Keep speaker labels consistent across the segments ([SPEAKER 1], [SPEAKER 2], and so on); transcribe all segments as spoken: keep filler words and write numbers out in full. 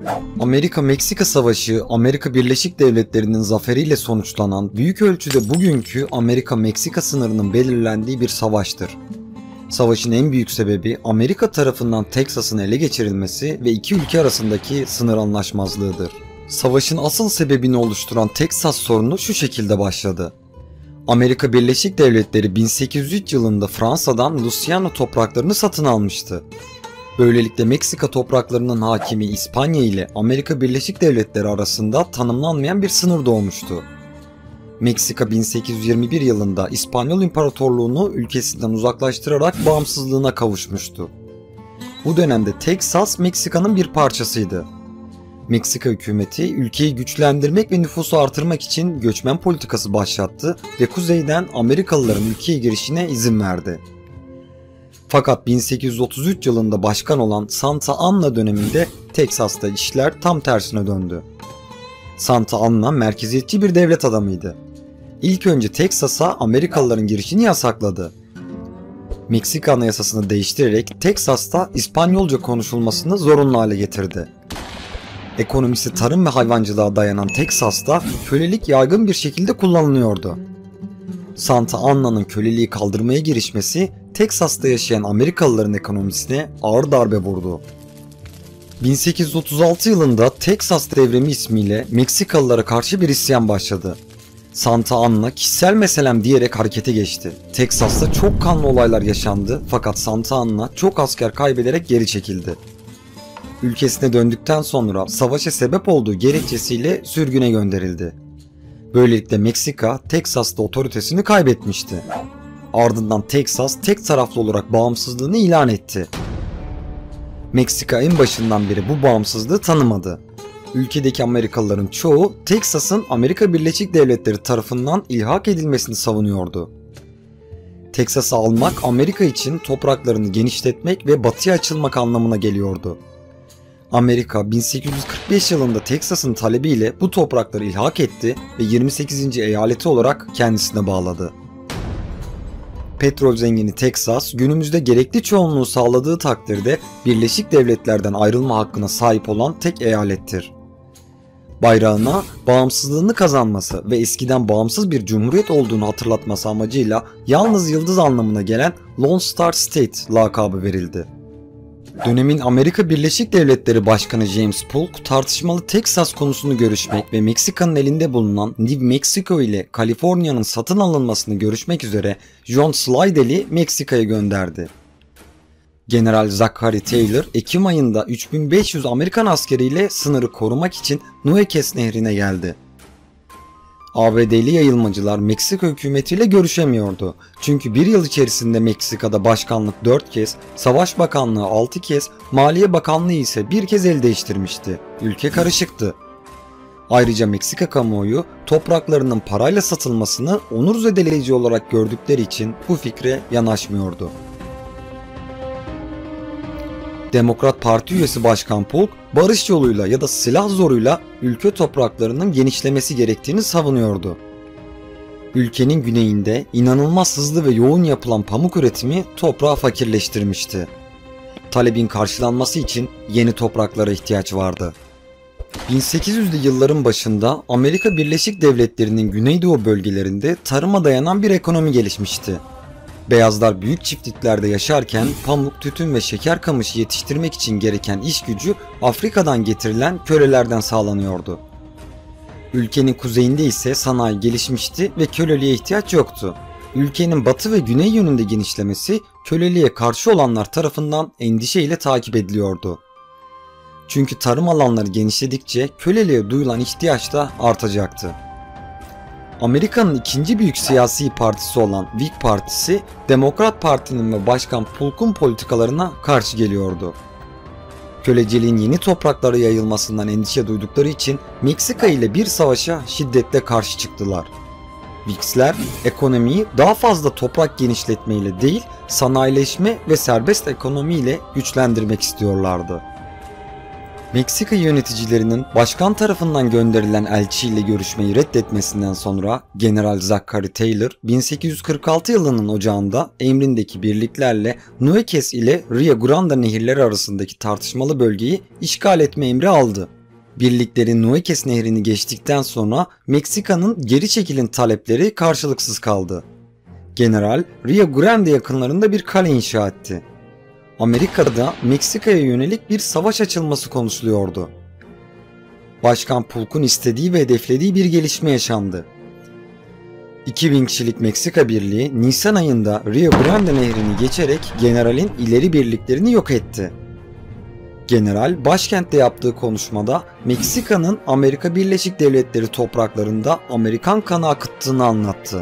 [SPEAKER 1] Amerika-Meksika Savaşı, Amerika Birleşik Devletleri'nin zaferiyle sonuçlanan büyük ölçüde bugünkü Amerika-Meksika sınırının belirlendiği bir savaştır. Savaşın en büyük sebebi Amerika tarafından Teksas'ın ele geçirilmesi ve iki ülke arasındaki sınır anlaşmazlığıdır. Savaşın asıl sebebini oluşturan Teksas sorunu şu şekilde başladı. Amerika Birleşik Devletleri bin sekiz yüz üç yılında Fransa'dan Louisiana topraklarını satın almıştı. Böylelikle Meksika topraklarının hakimi İspanya ile Amerika Birleşik Devletleri arasında tanımlanmayan bir sınır doğmuştu. Meksika bin sekiz yüz yirmi bir yılında İspanyol İmparatorluğunu ülkesinden uzaklaştırarak bağımsızlığına kavuşmuştu. Bu dönemde Teksas Meksika'nın bir parçasıydı. Meksika hükümeti ülkeyi güçlendirmek ve nüfusu artırmak için göçmen politikası başlattı ve kuzeyden Amerikalıların ülkeye girişine izin verdi. Fakat bin sekiz yüz otuz üç yılında başkan olan Santa Anna döneminde Teksas'ta işler tam tersine döndü. Santa Anna merkeziyetçi bir devlet adamıydı. İlk önce Teksas'a Amerikalıların girişini yasakladı. Meksika Anayasasını değiştirerek Teksas'ta İspanyolca konuşulmasını zorunlu hale getirdi. Ekonomisi tarım ve hayvancılığa dayanan Teksas'ta kölelik yaygın bir şekilde kullanılıyordu. Santa Anna'nın köleliği kaldırmaya girişmesi Teksas'ta yaşayan Amerikalıların ekonomisine ağır darbe vurdu. bin sekiz yüz otuz altı yılında Teksas Devrimi ismiyle Meksikalılara karşı bir isyan başladı. Santa Anna kişisel meselem diyerek harekete geçti. Teksas'ta çok kanlı olaylar yaşandı fakat Santa Anna çok asker kaybederek geri çekildi. Ülkesine döndükten sonra savaşa sebep olduğu gerekçesiyle sürgüne gönderildi. Böylelikle Meksika, Teksas'ta otoritesini kaybetmişti. Ardından Teksas tek taraflı olarak bağımsızlığını ilan etti. Meksika en başından beri bu bağımsızlığı tanımadı. Ülkedeki Amerikalıların çoğu Teksas'ın Amerika Birleşik Devletleri tarafından ilhak edilmesini savunuyordu. Teksas'ı almak Amerika için topraklarını genişletmek ve batıya açılmak anlamına geliyordu. Amerika bin sekiz yüz kırk beş yılında Teksas'ın talebiyle bu toprakları ilhak etti ve yirmi sekizinci eyaleti olarak kendisine bağladı. Petrol zengini Teksas günümüzde gerekli çoğunluğu sağladığı takdirde Birleşik Devletler'den ayrılma hakkına sahip olan tek eyalettir. Bayrağına bağımsızlığını kazanması ve eskiden bağımsız bir cumhuriyet olduğunu hatırlatması amacıyla yalnız yıldız anlamına gelen Lone Star State lakabı verildi. Dönemin Amerika Birleşik Devletleri Başkanı James Polk tartışmalı Teksas konusunu görüşmek ve Meksika'nın elinde bulunan New Mexico ile Kaliforniya'nın satın alınmasını görüşmek üzere John Slidell'i Meksika'ya gönderdi. General Zachary Taylor Ekim ayında üç bin beş yüz Amerikan askeriyle sınırı korumak için Nueces Nehri'ne geldi. A B D'li yayılmacılar Meksika hükümetiyle görüşemiyordu. Çünkü bir yıl içerisinde Meksika'da başkanlık dört kez, Savaş Bakanlığı altı kez, Maliye Bakanlığı ise bir kez el değiştirmişti. Ülke karışıktı. Ayrıca Meksika kamuoyu topraklarının parayla satılmasını onur zedeleyici olarak gördükleri için bu fikre yanaşmıyordu. Demokrat Parti üyesi Başkan Polk, barış yoluyla ya da silah zoruyla ülke topraklarının genişlemesi gerektiğini savunuyordu. Ülkenin güneyinde inanılmaz hızlı ve yoğun yapılan pamuk üretimi toprağı fakirleştirmişti. Talebin karşılanması için yeni topraklara ihtiyaç vardı. bin sekiz yüzlü yılların başında Amerika Birleşik Devletleri'nin güneydoğu bölgelerinde tarıma dayanan bir ekonomi gelişmişti. Beyazlar büyük çiftliklerde yaşarken pamuk, tütün ve şeker kamışı yetiştirmek için gereken iş gücü Afrika'dan getirilen kölelerden sağlanıyordu. Ülkenin kuzeyinde ise sanayi gelişmişti ve köleliğe ihtiyaç yoktu. Ülkenin batı ve güney yönünde genişlemesi köleliğe karşı olanlar tarafından endişeyle takip ediliyordu. Çünkü tarım alanları genişledikçe köleliğe duyulan ihtiyaç da artacaktı. Amerika'nın ikinci büyük siyasi partisi olan Whig Partisi, Demokrat Parti'nin ve Başkan Polk'un politikalarına karşı geliyordu. Köleciliğin yeni topraklara yayılmasından endişe duydukları için Meksika ile bir savaşa şiddetle karşı çıktılar. Whigs'ler ekonomiyi daha fazla toprak genişletmeyle değil, sanayileşme ve serbest ekonomiyle güçlendirmek istiyorlardı. Meksika yöneticilerinin başkan tarafından gönderilen elçiyle görüşmeyi reddetmesinden sonra General Zachary Taylor bin sekiz yüz kırk altı yılının ocağında emrindeki birliklerle Nueces ile Rio Grande nehirleri arasındaki tartışmalı bölgeyi işgal etme emri aldı. Birlikleri Nueces Nehri'ni geçtikten sonra Meksika'nın geri çekilin talepleri karşılıksız kaldı. General Rio Grande yakınlarında bir kale inşa etti. Amerika'da Meksika'ya yönelik bir savaş açılması konuşuluyordu. Başkan Polk'un istediği ve hedeflediği bir gelişme yaşandı. iki bin kişilik Meksika Birliği Nisan ayında Rio Grande Nehri'ni geçerek generalin ileri birliklerini yok etti. General başkentte yaptığı konuşmada Meksika'nın Amerika Birleşik Devletleri topraklarında Amerikan kanı akıttığını anlattı.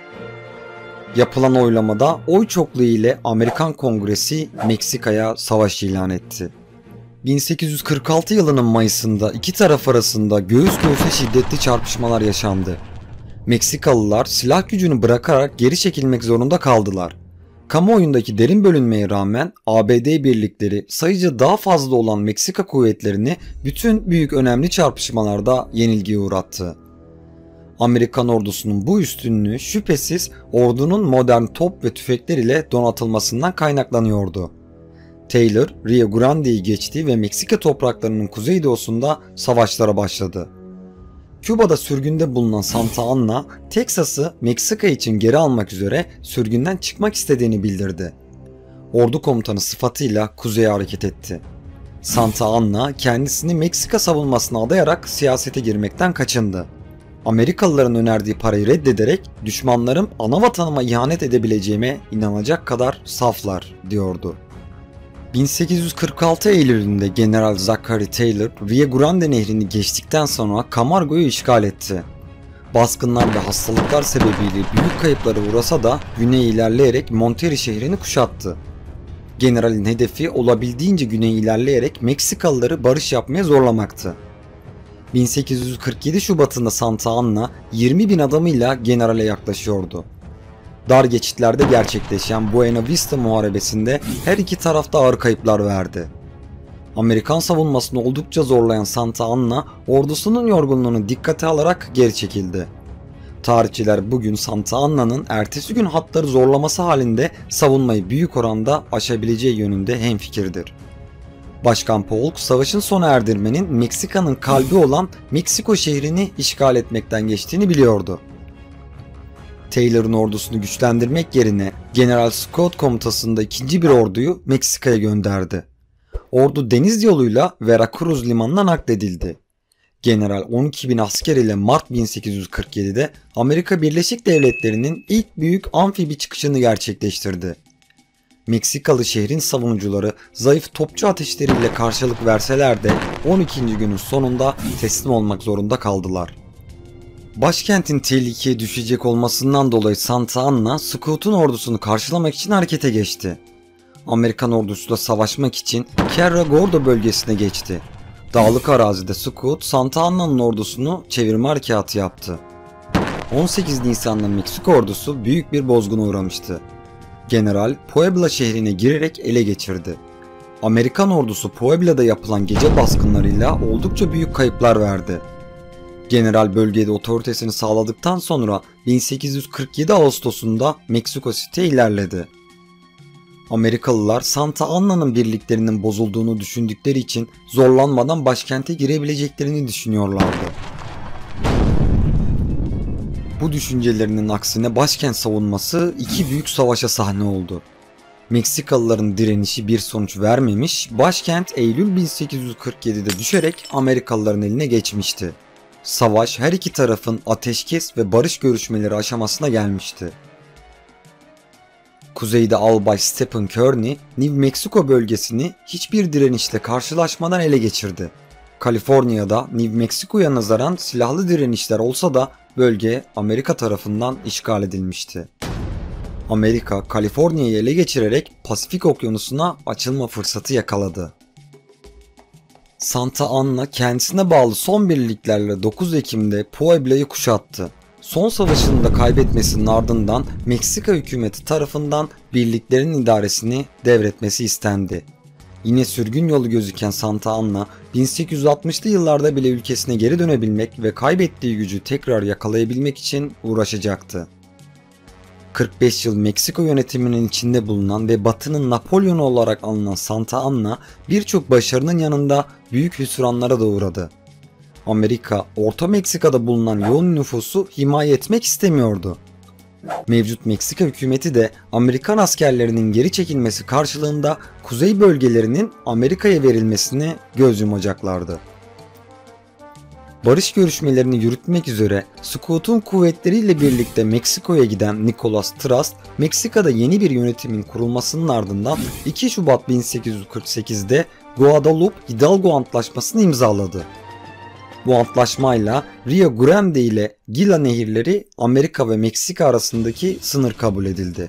[SPEAKER 1] Yapılan oylamada oy çokluğu ile Amerikan Kongresi Meksika'ya savaş ilan etti. bin sekiz yüz kırk altı yılının Mayıs'ında iki taraf arasında göğüs göğüse şiddetli çarpışmalar yaşandı. Meksikalılar silah gücünü bırakarak geri çekilmek zorunda kaldılar. Kamuoyundaki derin bölünmeye rağmen A B D birlikleri sayıca daha fazla olan Meksika kuvvetlerini bütün büyük önemli çarpışmalarda yenilgiye uğrattı. Amerikan ordusunun bu üstünlüğü şüphesiz ordunun modern top ve tüfekler ile donatılmasından kaynaklanıyordu. Taylor, Rio Grande'yi geçti ve Meksika topraklarının kuzeydoğusunda savaşlara başladı. Küba'da sürgünde bulunan Santa Anna, Teksas'ı Meksika için geri almak üzere sürgünden çıkmak istediğini bildirdi. Ordu komutanı sıfatıyla kuzeye hareket etti. Santa Anna kendisini Meksika savunmasına adayarak siyasete girmekten kaçındı. Amerikalıların önerdiği parayı reddederek düşmanlarım ana vatanıma ihanet edebileceğime inanacak kadar saflar diyordu. bin sekiz yüz kırk altı Eylül'ünde General Zachary Taylor, Rio Grande Nehri'ni geçtikten sonra Camargo'yu işgal etti. Baskınlar ve hastalıklar sebebiyle büyük kayıplara uğrasa da güneye ilerleyerek Monterrey şehrini kuşattı. Generalin hedefi olabildiğince güneye ilerleyerek Meksikalıları barış yapmaya zorlamaktı. bin sekiz yüz kırk yedi Şubat'ında Santa Anna yirmi bin adamıyla generale yaklaşıyordu. Dar geçitlerde gerçekleşen Buena Vista muharebesinde her iki tarafta ağır kayıplar verdi. Amerikan savunmasını oldukça zorlayan Santa Anna ordusunun yorgunluğunu dikkate alarak geri çekildi. Tarihçiler bugün Santa Anna'nın ertesi gün hatları zorlaması halinde savunmayı büyük oranda aşabileceği yönünde hemfikirdir. Başkan Polk savaşın sona erdirmenin Meksika'nın kalbi olan Meksiko şehrini işgal etmekten geçtiğini biliyordu. Taylor'ın ordusunu güçlendirmek yerine General Scott komutasında ikinci bir orduyu Meksika'ya gönderdi. Ordu deniz yoluyla Veracruz limanına nakledildi. General on iki bin asker ile Mart bin sekiz yüz kırk yedi'de Amerika Birleşik Devletleri'nin ilk büyük amfibi çıkışını gerçekleştirdi. Meksikalı şehrin savunucuları zayıf topçu ateşleriyle karşılık verseler de on ikinci günün sonunda teslim olmak zorunda kaldılar. Başkentin tehlikeye düşecek olmasından dolayı Santa Anna, Scott'un ordusunu karşılamak için harekete geçti. Amerikan ordusuyla savaşmak için Cerro Gordo bölgesine geçti. Dağlık arazide Scott, Santa Anna'nın ordusunu çevirme harekatı yaptı. on sekiz Nisan'da Meksika ordusu büyük bir bozguna uğramıştı. General Puebla şehrine girerek ele geçirdi. Amerikan ordusu Puebla'da yapılan gece baskınlarıyla oldukça büyük kayıplar verdi. General bölgede otoritesini sağladıktan sonra bin sekiz yüz kırk yedi Ağustos'unda Meksiko City'ye ilerledi. Amerikalılar Santa Anna'nın birliklerinin bozulduğunu düşündükleri için zorlanmadan başkente girebileceklerini düşünüyorlardı. Bu düşüncelerinin aksine başkent savunması iki büyük savaşa sahne oldu. Meksikalıların direnişi bir sonuç vermemiş, başkent Eylül bin sekiz yüz kırk yedi'de düşerek Amerikalıların eline geçmişti. Savaş her iki tarafın ateşkes ve barış görüşmeleri aşamasına gelmişti. Kuzeyde Albay Stephen Kearny, New Mexico bölgesini hiçbir direnişle karşılaşmadan ele geçirdi. Kaliforniya'da New Mexico'ya nazaran silahlı direnişler olsa da bölge Amerika tarafından işgal edilmişti. Amerika, Kaliforniya'yı ele geçirerek Pasifik Okyanusu'na açılma fırsatı yakaladı. Santa Anna kendisine bağlı son birliklerle dokuz Ekim'de Puebla'yı kuşattı. Son savaşını da kaybetmesinin ardından Meksika hükümeti tarafından birliklerin idaresini devretmesi istendi. Yine sürgün yolu gözüken Santa Anna, bin sekiz yüz altmışlı yıllarda bile ülkesine geri dönebilmek ve kaybettiği gücü tekrar yakalayabilmek için uğraşacaktı. kırk beş yıl Meksiko yönetiminin içinde bulunan ve Batı'nın Napolyon'u olarak anılan Santa Anna, birçok başarının yanında büyük hüsranlara da uğradı. Amerika, Orta Meksika'da bulunan yoğun nüfusu himaye etmek istemiyordu. Mevcut Meksika hükümeti de Amerikan askerlerinin geri çekilmesi karşılığında kuzey bölgelerinin Amerika'ya verilmesine göz yumacaklardı. Barış görüşmelerini yürütmek üzere Scott'un kuvvetleriyle birlikte Meksiko'ya giden Nicholas Trust, Meksika'da yeni bir yönetimin kurulmasının ardından iki Şubat bin sekiz yüz kırk sekiz'de Guadalupe Hidalgo Antlaşması'nı imzaladı. Bu antlaşmayla Rio Grande ile Gila nehirleri Amerika ve Meksika arasındaki sınır kabul edildi.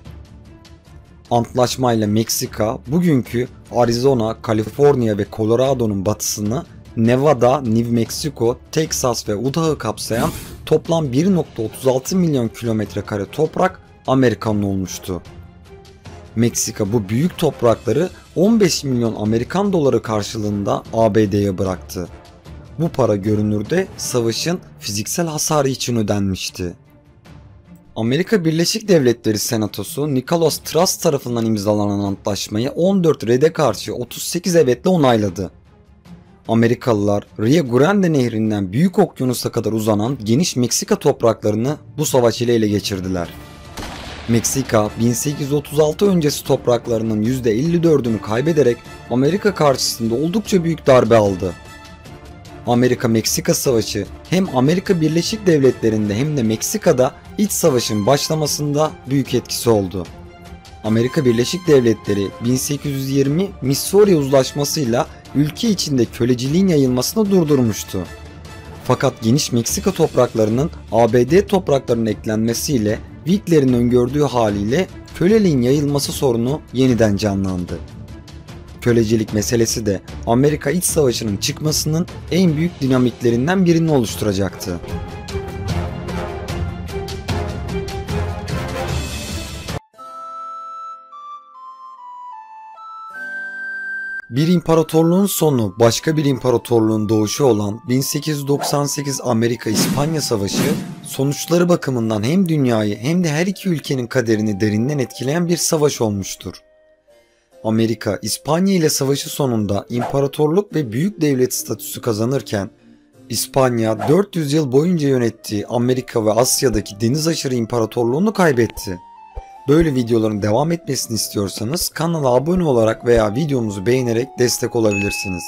[SPEAKER 1] Antlaşmayla Meksika, bugünkü Arizona, Kaliforniya ve Colorado'nun batısını, Nevada, New Mexico, Texas ve Utah'ı kapsayan toplam bir nokta otuz altı milyon kilometre kare toprak Amerika'nın olmuştu. Meksika bu büyük toprakları on beş milyon Amerikan doları karşılığında A B D'ye bıraktı. Bu para görünürde savaşın fiziksel hasarı için ödenmişti. Amerika Birleşik Devletleri Senatosu Nicholas Trust tarafından imzalanan antlaşmayı on dört rede karşı otuz sekiz evetle onayladı. Amerikalılar Rio Grande nehrinden Büyük Okyanus'a kadar uzanan geniş Meksika topraklarını bu savaş ile ele geçirdiler. Meksika bin sekiz yüz otuz altı öncesi topraklarının yüzde elli dördünü kaybederek Amerika karşısında oldukça büyük darbe aldı. Amerika-Meksika Savaşı hem Amerika Birleşik Devletleri'nde hem de Meksika'da iç savaşın başlamasında büyük etkisi oldu. Amerika Birleşik Devletleri bin sekiz yüz yirmi Missouri Uzlaşması'yla ülke içinde köleciliğin yayılmasını durdurmuştu. Fakat geniş Meksika topraklarının A B D topraklarına eklenmesiyle Whig'lerin öngördüğü haliyle köleliğin yayılması sorunu yeniden canlandı. Kölecilik meselesi de Amerika İç Savaşı'nın çıkmasının en büyük dinamiklerinden birini oluşturacaktı. Bir imparatorluğun sonu, başka bir imparatorluğun doğuşu olan bin sekiz yüz doksan sekiz Amerika-İspanya Savaşı, sonuçları bakımından hem dünyayı hem de her iki ülkenin kaderini derinden etkileyen bir savaş olmuştur. Amerika, İspanya ile savaşı sonunda imparatorluk ve büyük devlet statüsü kazanırken, İspanya dört yüz yıl boyunca yönettiği Amerika ve Asya'daki deniz aşırı imparatorluğunu kaybetti. Böyle videoların devam etmesini istiyorsanız kanala abone olarak veya videomuzu beğenerek destek olabilirsiniz.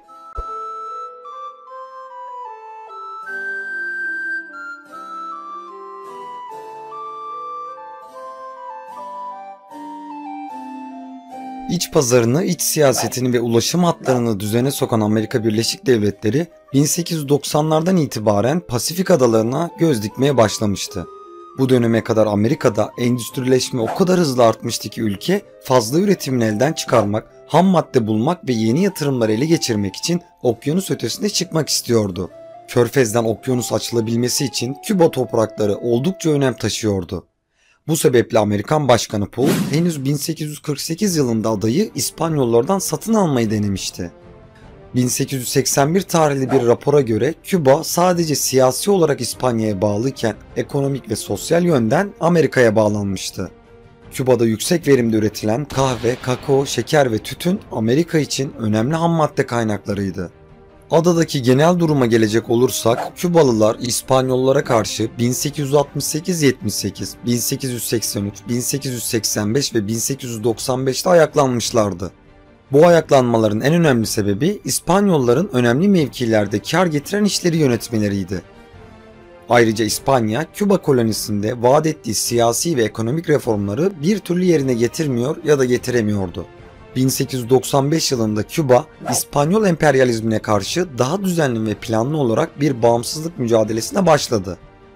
[SPEAKER 1] İç pazarını, iç siyasetini ve ulaşım hatlarını düzene sokan Amerika Birleşik Devletleri bin sekiz yüz doksanlardan itibaren Pasifik adalarına göz dikmeye başlamıştı. Bu döneme kadar Amerika'da endüstrileşme o kadar hızlı artmıştı ki ülke fazla üretimini elden çıkarmak, ham madde bulmak ve yeni yatırımları ele geçirmek için okyanus ötesine çıkmak istiyordu. Körfez'den okyanus açılabilmesi için Küba toprakları oldukça önem taşıyordu. Bu sebeple Amerikan Başkanı Polk henüz bin sekiz yüz kırk sekiz yılında adayı İspanyollardan satın almayı denemişti. bin sekiz yüz seksen bir tarihli bir rapora göre Küba sadece siyasi olarak İspanya'ya bağlıyken ekonomik ve sosyal yönden Amerika'ya bağlanmıştı. Küba'da yüksek verimde üretilen kahve, kakao, şeker ve tütün Amerika için önemli ham madde kaynaklarıydı. Adadaki genel duruma gelecek olursak Kübalılar İspanyollara karşı bin sekiz yüz altmış sekiz yetmiş sekiz, bin sekiz yüz seksen üç, bin sekiz yüz seksen beş ve bin sekiz yüz doksan beş'te ayaklanmışlardı. Bu ayaklanmaların en önemli sebebi İspanyolların önemli mevkilerde kar getiren işleri yönetmeleriydi. Ayrıca İspanya, Küba kolonisinde vaat ettiği siyasi ve ekonomik reformları bir türlü yerine getirmiyor ya da getiremiyordu. bin sekiz yüz doksan beş yılında Küba, İspanyol emperyalizmine karşı daha düzenli ve planlı olarak bir bağımsızlık mücadelesine başladı.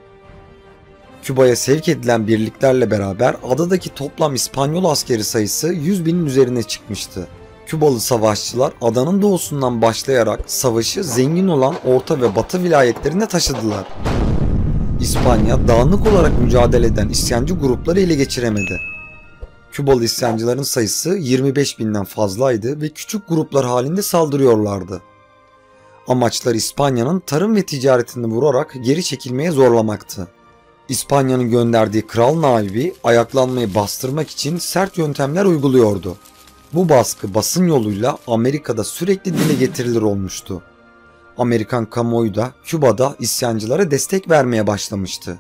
[SPEAKER 1] Küba'ya sevk edilen birliklerle beraber adadaki toplam İspanyol askeri sayısı yüz binin üzerine çıkmıştı. Kübalı savaşçılar adanın doğusundan başlayarak savaşı zengin olan Orta ve Batı vilayetlerine taşıdılar. İspanya dağınık olarak mücadele eden isyancı grupları ele geçiremedi. Kübalı isyancıların sayısı yirmi beş binden fazlaydı ve küçük gruplar halinde saldırıyorlardı. Amaçları İspanya'nın tarım ve ticaretini vurarak geri çekilmeye zorlamaktı. İspanya'nın gönderdiği kral naibi ayaklanmayı bastırmak için sert yöntemler uyguluyordu. Bu baskı basın yoluyla Amerika'da sürekli dile getirilir olmuştu. Amerikan kamuoyu da Küba'da isyancılara destek vermeye başlamıştı.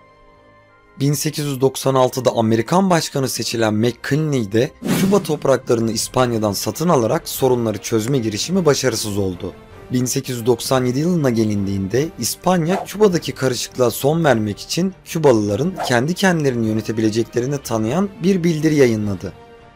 [SPEAKER 1] bin sekiz yüz doksan altıda Amerikan başkanı seçilen McKinley de Küba topraklarını İspanya'dan satın alarak sorunları çözme girişimi başarısız oldu. bin sekiz yüz doksan yedi yılına gelindiğinde İspanya Küba'daki karışıklığa son vermek için Kübalıların kendi kendilerini yönetebileceklerini tanıyan bir bildiri yayınladı.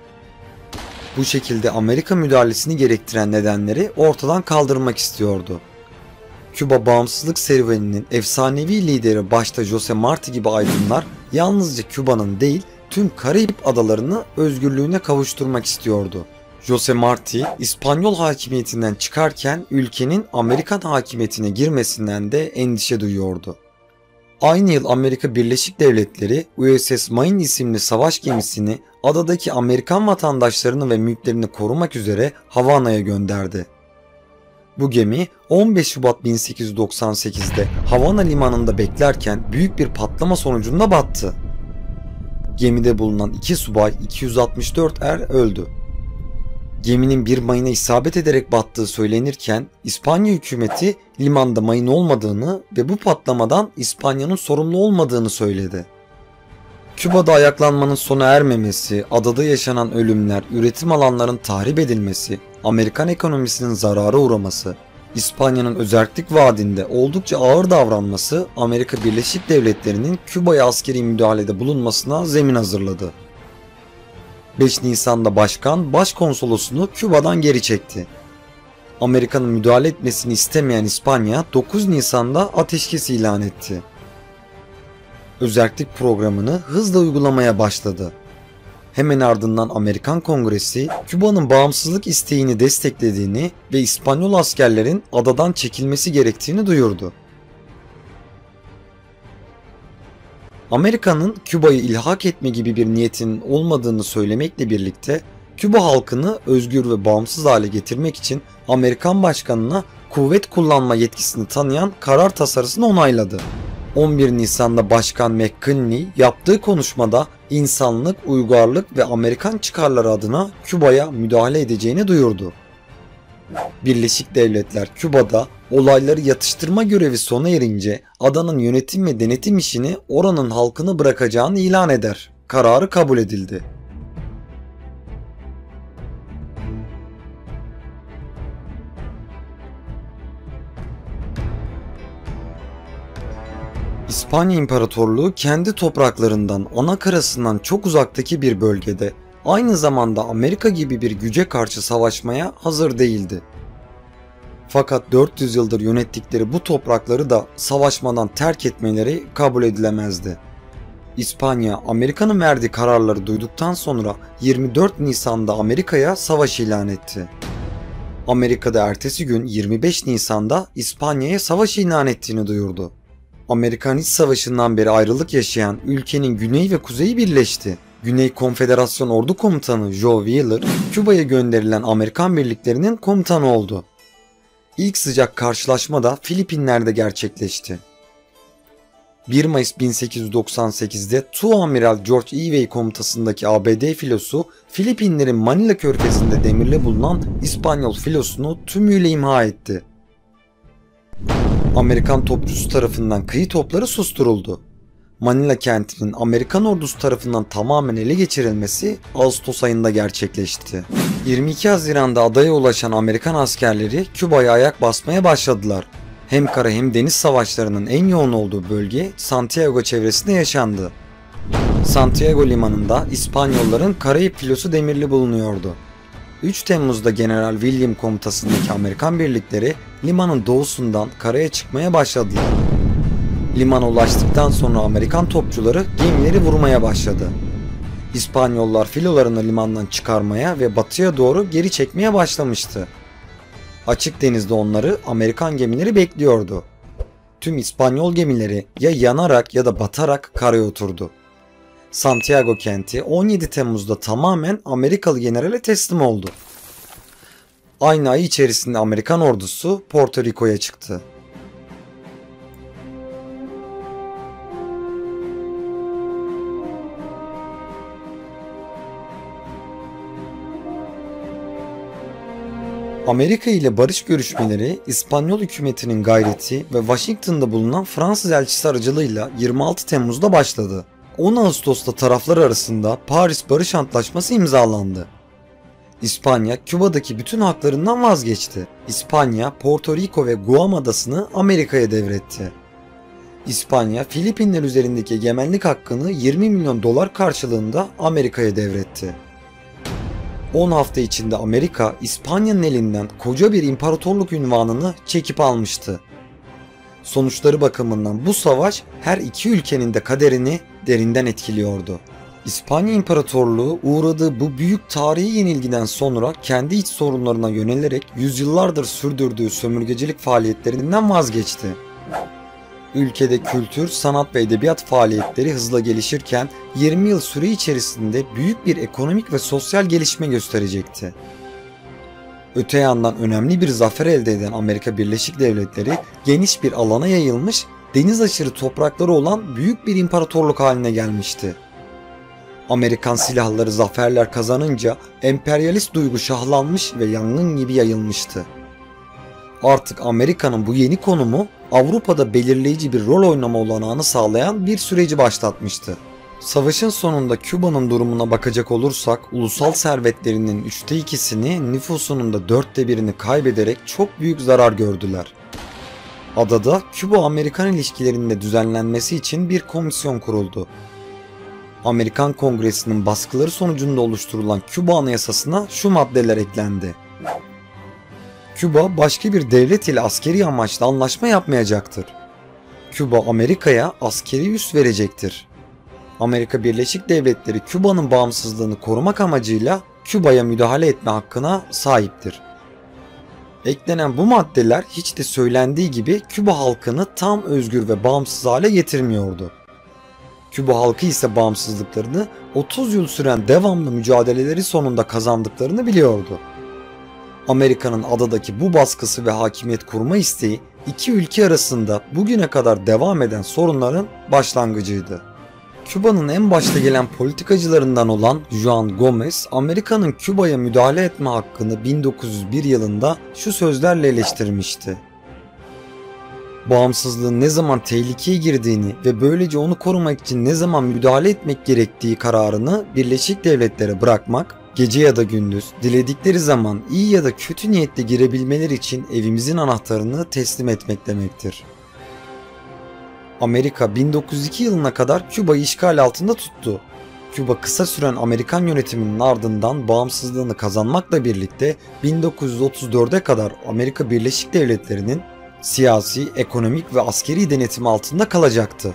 [SPEAKER 1] Bu şekilde Amerika müdahalesini gerektiren nedenleri ortadan kaldırmak istiyordu. Küba bağımsızlık serüveninin efsanevi lideri başta Jose Marti gibi aydınlar yalnızca Küba'nın değil tüm Karayip adalarını özgürlüğüne kavuşturmak istiyordu. Jose Marti, İspanyol hakimiyetinden çıkarken ülkenin Amerikan hakimiyetine girmesinden de endişe duyuyordu. Aynı yıl Amerika Birleşik Devletleri U S S Maine isimli savaş gemisini adadaki Amerikan vatandaşlarını ve mülklerini korumak üzere Havana'ya gönderdi. Bu gemi on beş Şubat bin sekiz yüz doksan sekizde Havana limanında beklerken büyük bir patlama sonucunda battı. Gemide bulunan iki subay, iki yüz altmış dört er öldü. Geminin bir mayına isabet ederek battığı söylenirken İspanya hükümeti limanda mayın olmadığını ve bu patlamadan İspanya'nın sorumlu olmadığını söyledi. Küba'da ayaklanmanın sona ermemesi, adada yaşanan ölümler, üretim alanlarının tahrip edilmesi, Amerikan ekonomisinin zarara uğraması, İspanya'nın özerklik vaadinde oldukça ağır davranması Amerika Birleşik Devletleri'nin Küba'ya askeri müdahalede bulunmasına zemin hazırladı. beş Nisan'da başkan başkonsolosunu Küba'dan geri çekti. Amerika'nın müdahale etmesini istemeyen İspanya dokuz Nisan'da ateşkes ilan etti. Özerklik programını hızla uygulamaya başladı. Hemen ardından Amerikan Kongresi Küba'nın bağımsızlık isteğini desteklediğini ve İspanyol askerlerin adadan çekilmesi gerektiğini duyurdu. Amerika'nın Küba'yı ilhak etme gibi bir niyetinin olmadığını söylemekle birlikte Küba halkını özgür ve bağımsız hale getirmek için Amerikan başkanına kuvvet kullanma yetkisini tanıyan karar tasarısını onayladı. on bir Nisan'da Başkan McKinley yaptığı konuşmada insanlık, uygarlık ve Amerikan çıkarları adına Küba'ya müdahale edeceğini duyurdu. Birleşik Devletler Küba'da olayları yatıştırma görevi sona erince adanın yönetim ve denetim işini oranın halkını bırakacağını ilan eder. Kararı kabul edildi. İspanya İmparatorluğu kendi topraklarından, ana karasından çok uzaktaki bir bölgede, aynı zamanda Amerika gibi bir güce karşı savaşmaya hazır değildi. Fakat dört yüz yıldır yönettikleri bu toprakları da savaşmadan terk etmeleri kabul edilemezdi. İspanya, Amerika'nın verdiği kararları duyduktan sonra yirmi dört Nisan'da Amerika'ya savaş ilan etti. Amerika'da ertesi gün yirmi beş Nisan'da İspanya'ya savaş ilan ettiğini duyurdu. Amerikan İç Savaşı'ndan beri ayrılık yaşayan ülkenin güney ve kuzeyi birleşti. Güney Konfederasyon Ordu Komutanı Joe Wheeler, Küba'ya gönderilen Amerikan birliklerinin komutanı oldu. İlk sıcak karşılaşma da Filipinler'de gerçekleşti. bir Mayıs bin sekiz yüz doksan sekizde Tuamiral George Ewey komutasındaki A B D filosu Filipinlerin Manila körfezinde demirle bulunan İspanyol filosunu tümüyle imha etti. Amerikan topçusu tarafından kıyı topları susturuldu. Manila kentinin Amerikan ordusu tarafından tamamen ele geçirilmesi Ağustos ayında gerçekleşti. yirmi iki Haziran'da adaya ulaşan Amerikan askerleri Küba'ya ayak basmaya başladılar. Hem kara hem deniz savaşlarının en yoğun olduğu bölge Santiago çevresinde yaşandı. Santiago limanında İspanyolların Karayip filosu demirli bulunuyordu. üç Temmuz'da General William komutasındaki Amerikan birlikleri limanın doğusundan karaya çıkmaya başladılar. Limana ulaştıktan sonra Amerikan topçuları gemileri vurmaya başladı. İspanyollar filolarını limandan çıkarmaya ve batıya doğru geri çekmeye başlamıştı. Açık denizde onları Amerikan gemileri bekliyordu. Tüm İspanyol gemileri ya yanarak ya da batarak karaya oturdu. Santiago kenti on yedi Temmuz'da tamamen Amerikalı generale teslim oldu. Aynı ay içerisinde Amerikan ordusu Porto Rico'ya çıktı. Amerika ile barış görüşmeleri İspanyol hükümetinin gayreti ve Washington'da bulunan Fransız elçisi aracılığıyla yirmi altı Temmuz'da başladı. on Ağustos'ta taraflar arasında Paris Barış Antlaşması imzalandı. İspanya, Küba'daki bütün haklarından vazgeçti. İspanya, Porto Rico ve Guam adasını Amerika'ya devretti. İspanya, Filipinler üzerindeki egemenlik hakkını yirmi milyon dolar karşılığında Amerika'ya devretti. on hafta içinde Amerika, İspanya'nın elinden koca bir imparatorluk unvanını çekip almıştı. Sonuçları bakımından bu savaş her iki ülkenin de kaderini derinden etkiliyordu. İspanya İmparatorluğu uğradığı bu büyük tarihi yenilgiden sonra kendi iç sorunlarına yönelerek yüzyıllardır sürdürdüğü sömürgecilik faaliyetlerinden vazgeçti. Ülkede kültür, sanat ve edebiyat faaliyetleri hızla gelişirken yirmi yıl süre içerisinde büyük bir ekonomik ve sosyal gelişme gösterecekti. Öte yandan önemli bir zafer elde eden Amerika Birleşik Devletleri geniş bir alana yayılmış, deniz aşırı toprakları olan büyük bir imparatorluk haline gelmişti. Amerikan silahları zaferler kazanınca emperyalist duygu şahlanmış ve yangın gibi yayılmıştı. Artık Amerika'nın bu yeni konumu Avrupa'da belirleyici bir rol oynama olanağını sağlayan bir süreci başlatmıştı. Savaşın sonunda Küba'nın durumuna bakacak olursak ulusal servetlerinin üçte ikisini, nüfusunun da dörtte birini kaybederek çok büyük zarar gördüler. Adada Küba-Amerikan ilişkilerinin düzenlenmesi için bir komisyon kuruldu. Amerikan Kongresi'nin baskıları sonucunda oluşturulan Küba Anayasası'na şu maddeler eklendi. Küba başka bir devlet ile askeri amaçla anlaşma yapmayacaktır. Küba Amerika'ya askeri üs verecektir. Amerika Birleşik Devletleri Küba'nın bağımsızlığını korumak amacıyla Küba'ya müdahale etme hakkına sahiptir. Eklenen bu maddeler hiç de söylendiği gibi Küba halkını tam özgür ve bağımsız hale getirmiyordu. Küba halkı ise bağımsızlıklarını otuz yıl süren devamlı mücadeleleri sonunda kazandıklarını biliyordu. Amerika'nın adadaki bu baskısı ve hakimiyet kurma isteği iki ülke arasında bugüne kadar devam eden sorunların başlangıcıydı. Küba'nın en başta gelen politikacılarından olan Juan Gomez, Amerika'nın Küba'ya müdahale etme hakkını bin dokuz yüz bir yılında şu sözlerle eleştirmişti. Bağımsızlığın ne zaman tehlikeye girdiğini ve böylece onu korumak için ne zaman müdahale etmek gerektiği kararını Birleşik Devletlere bırakmak, gece ya da gündüz, diledikleri zaman iyi ya da kötü niyetle girebilmeleri için evimizin anahtarını teslim etmek demektir. Amerika bin dokuz yüz iki yılına kadar Küba'yı işgal altında tuttu. Küba kısa süren Amerikan yönetiminin ardından bağımsızlığını kazanmakla birlikte bin dokuz yüz otuz dörde kadar Amerika Birleşik Devletleri'nin siyasi, ekonomik ve askeri denetim altında kalacaktı.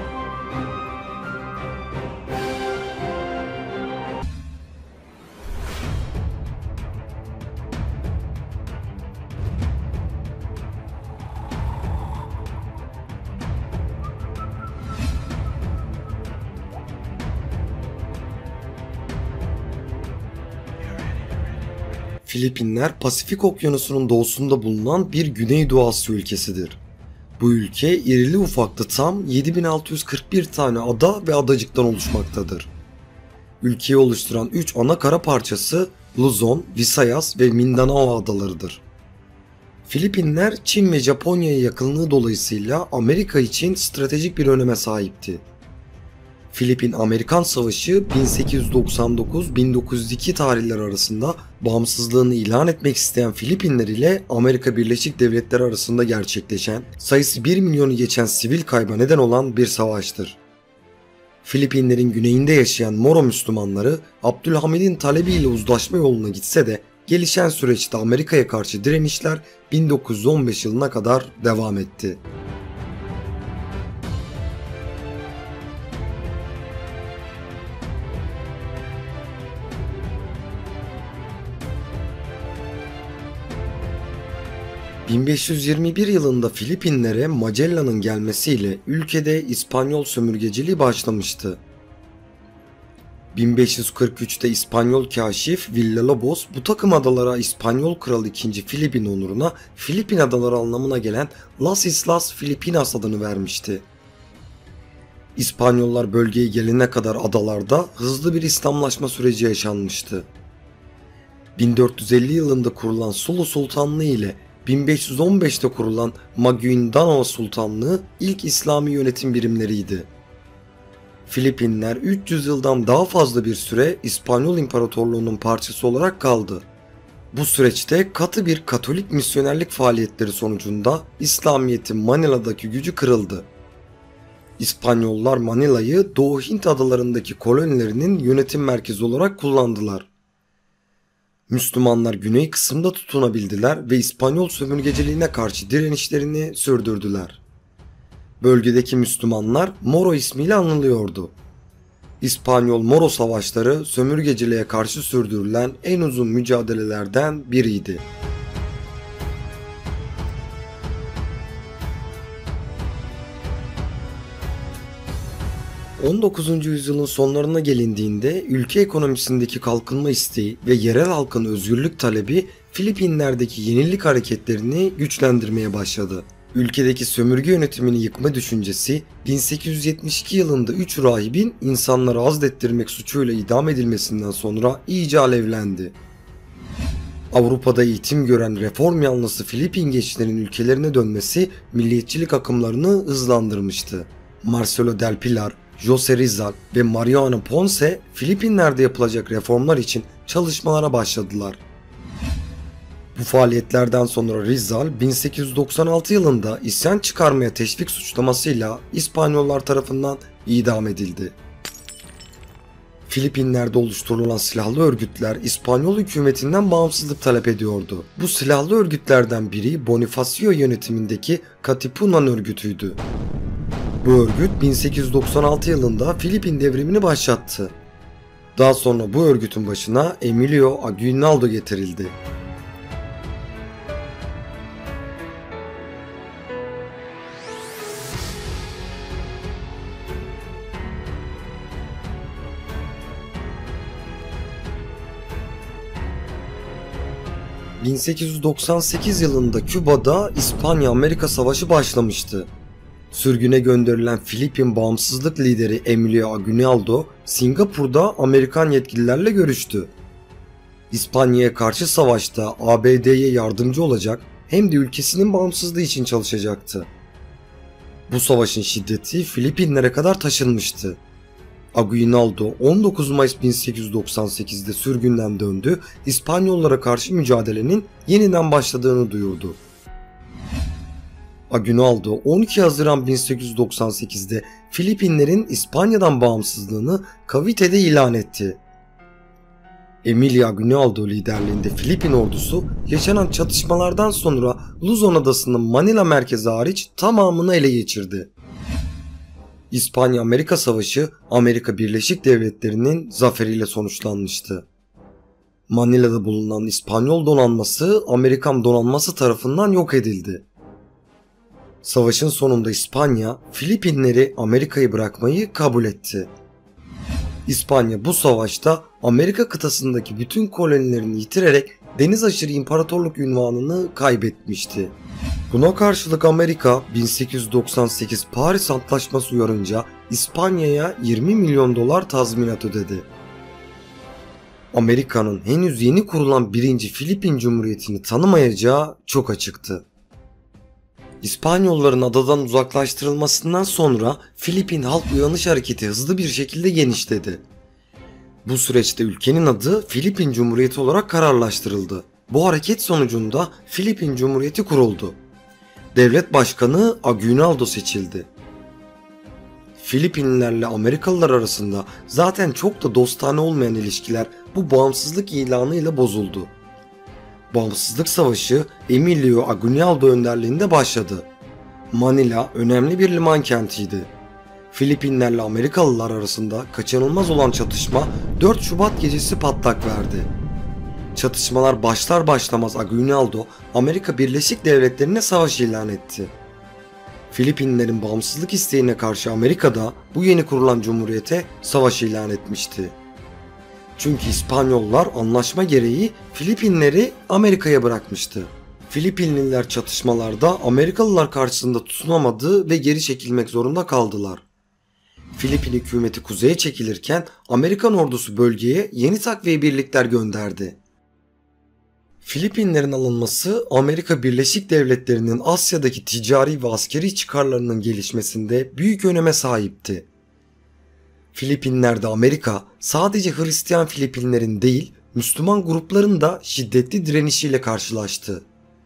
[SPEAKER 1] Filipinler, Pasifik Okyanusu'nun doğusunda bulunan bir Güneydoğu Asya ülkesidir. Bu ülke irili ufaklı tam yedi bin altı yüz kırk bir tane ada ve adacıktan oluşmaktadır. Ülkeyi oluşturan üç ana kara parçası Luzon, Visayas ve Mindanao adalarıdır. Filipinler, Çin ve Japonya'ya yakınlığı dolayısıyla Amerika için stratejik bir öneme sahipti. Filipin-Amerikan Savaşı bin sekiz yüz doksan dokuz bin dokuz yüz iki tarihleri arasında bağımsızlığını ilan etmek isteyen Filipinler ile Amerika Birleşik Devletleri arasında gerçekleşen, sayısı bir milyonu geçen sivil kayba neden olan bir savaştır. Filipinlerin güneyinde yaşayan Moro Müslümanları Abdülhamid'in talebiyle uzlaşma yoluna gitse de gelişen süreçte Amerika'ya karşı direnişler bin dokuz yüz on beş yılına kadar devam etti. bin beş yüz yirmi bir yılında Filipinlere Magellan'ın gelmesiyle ülkede İspanyol sömürgeciliği başlamıştı. bin beş yüz kırk üçte İspanyol kaşif Villalobos bu takım adalara İspanyol Kralı ikinci. Filip'in onuruna Filipin adaları anlamına gelen Las Islas Filipinas adını vermişti. İspanyollar bölgeye gelene kadar adalarda hızlı bir İslamlaşma süreci yaşanmıştı. bin dört yüz elli yılında kurulan Sulu Sultanlığı ile bin beş yüz on beşte kurulan Maguindanao Sultanlığı ilk İslami yönetim birimleriydi. Filipinler üç yüz yıldan daha fazla bir süre İspanyol İmparatorluğu'nun parçası olarak kaldı. Bu süreçte katı bir Katolik misyonerlik faaliyetleri sonucunda İslamiyet'in Manila'daki gücü kırıldı. İspanyollar Manila'yı Doğu Hint adalarındaki kolonilerinin yönetim merkezi olarak kullandılar. Müslümanlar güney kısımda tutunabildiler ve İspanyol sömürgeciliğine karşı direnişlerini sürdürdüler. Bölgedeki Müslümanlar Moro ismiyle anılıyordu. İspanyol-Moro savaşları sömürgeciliğe karşı sürdürülen en uzun mücadelelerden biriydi. on dokuzuncu yüzyılın sonlarına gelindiğinde ülke ekonomisindeki kalkınma isteği ve yerel halkın özgürlük talebi Filipinler'deki yenilik hareketlerini güçlendirmeye başladı. Ülkedeki sömürge yönetimini yıkma düşüncesi bin sekiz yüz yetmiş iki yılında üç rahibin insanları azlettirmek suçuyla idam edilmesinden sonra iyice alevlendi. Avrupa'da eğitim gören reform yanlısı Filipin gençlerin ülkelerine dönmesi milliyetçilik akımlarını hızlandırmıştı. Marcelo del Pilar, José Rizal ve Mariano Ponce Filipinler'de yapılacak reformlar için çalışmalara başladılar. Bu faaliyetlerden sonra Rizal bin sekiz yüz doksan altı yılında isyan çıkarmaya teşvik suçlamasıyla İspanyollar tarafından idam edildi. Filipinler'de oluşturulan silahlı örgütler İspanyol hükümetinden bağımsızlık talep ediyordu. Bu silahlı örgütlerden biri Bonifacio yönetimindeki Katipunan örgütüydü. Bu örgüt bin sekiz yüz doksan altı yılında Filipin devrimini başlattı. Daha sonra bu örgütün başına Emilio Aguinaldo getirildi. bin sekiz yüz doksan sekiz yılında Küba'da İspanya-Amerika Savaşı başlamıştı. Sürgüne gönderilen Filipin bağımsızlık lideri Emilio Aguinaldo, Singapur'da Amerikan yetkililerle görüştü. İspanya'ya karşı savaşta A B D'ye yardımcı olacak hem de ülkesinin bağımsızlığı için çalışacaktı. Bu savaşın şiddeti Filipinlere kadar taşınmıştı. Aguinaldo on dokuz Mayıs bin sekiz yüz doksan sekizde sürgünden döndü, İspanyollara karşı mücadelenin yeniden başladığını duyurdu. Aguinaldo on iki Haziran bin sekiz yüz doksan sekizde Filipinlerin İspanya'dan bağımsızlığını Cavité'de ilan etti. Emilio Aguinaldo liderliğinde Filipin ordusu yaşanan çatışmalardan sonra Luzon adasının Manila merkezi hariç tamamını ele geçirdi. İspanya-Amerika Savaşı Amerika Birleşik Devletleri'nin zaferiyle sonuçlanmıştı. Manila'da bulunan İspanyol donanması Amerikan donanması tarafından yok edildi. Savaşın sonunda İspanya, Filipinleri Amerika'yı bırakmayı kabul etti. İspanya bu savaşta Amerika kıtasındaki bütün kolonilerini yitirerek deniz aşırı imparatorluk unvanını kaybetmişti. Buna karşılık Amerika bin sekiz yüz doksan sekiz Paris Antlaşması uyarınca İspanya'ya yirmi milyon dolar tazminat ödedi. Amerika'nın henüz yeni kurulan birinci Filipin Cumhuriyeti'ni tanımayacağı çok açıktı. İspanyolların adadan uzaklaştırılmasından sonra Filipin Halk Uyanış Hareketi hızlı bir şekilde genişledi. Bu süreçte ülkenin adı Filipin Cumhuriyeti olarak kararlaştırıldı. Bu hareket sonucunda Filipin Cumhuriyeti kuruldu. Devlet başkanı Aguinaldo seçildi. Filipinlilerle Amerikalılar arasında zaten çok da dostane olmayan ilişkiler bu bağımsızlık ilanıyla bozuldu. Bağımsızlık Savaşı Emilio Aguinaldo önderliğinde başladı. Manila önemli bir liman kentiydi. Filipinlerle Amerikalılar arasında kaçınılmaz olan çatışma dört Şubat gecesi patlak verdi. Çatışmalar başlar başlamaz Aguinaldo Amerika Birleşik Devletleri'ne savaş ilan etti. Filipinlerin bağımsızlık isteğine karşı Amerika'da bu yeni kurulan cumhuriyete savaş ilan etmişti. Çünkü İspanyollar anlaşma gereği Filipinleri Amerika'ya bırakmıştı. Filipinliler çatışmalarda Amerikalılar karşısında tutunamadı ve geri çekilmek zorunda kaldılar. Filipin hükümeti kuzeye çekilirken Amerikan ordusu bölgeye yeni takviye birlikler gönderdi. Filipinlerin alınması Amerika Birleşik Devletleri'nin Asya'daki ticari ve askeri çıkarlarının gelişmesinde büyük öneme sahipti. Filipinler'de Amerika sadece Hristiyan Filipinlerin değil, Müslüman grupların da şiddetli direnişiyle karşılaştı.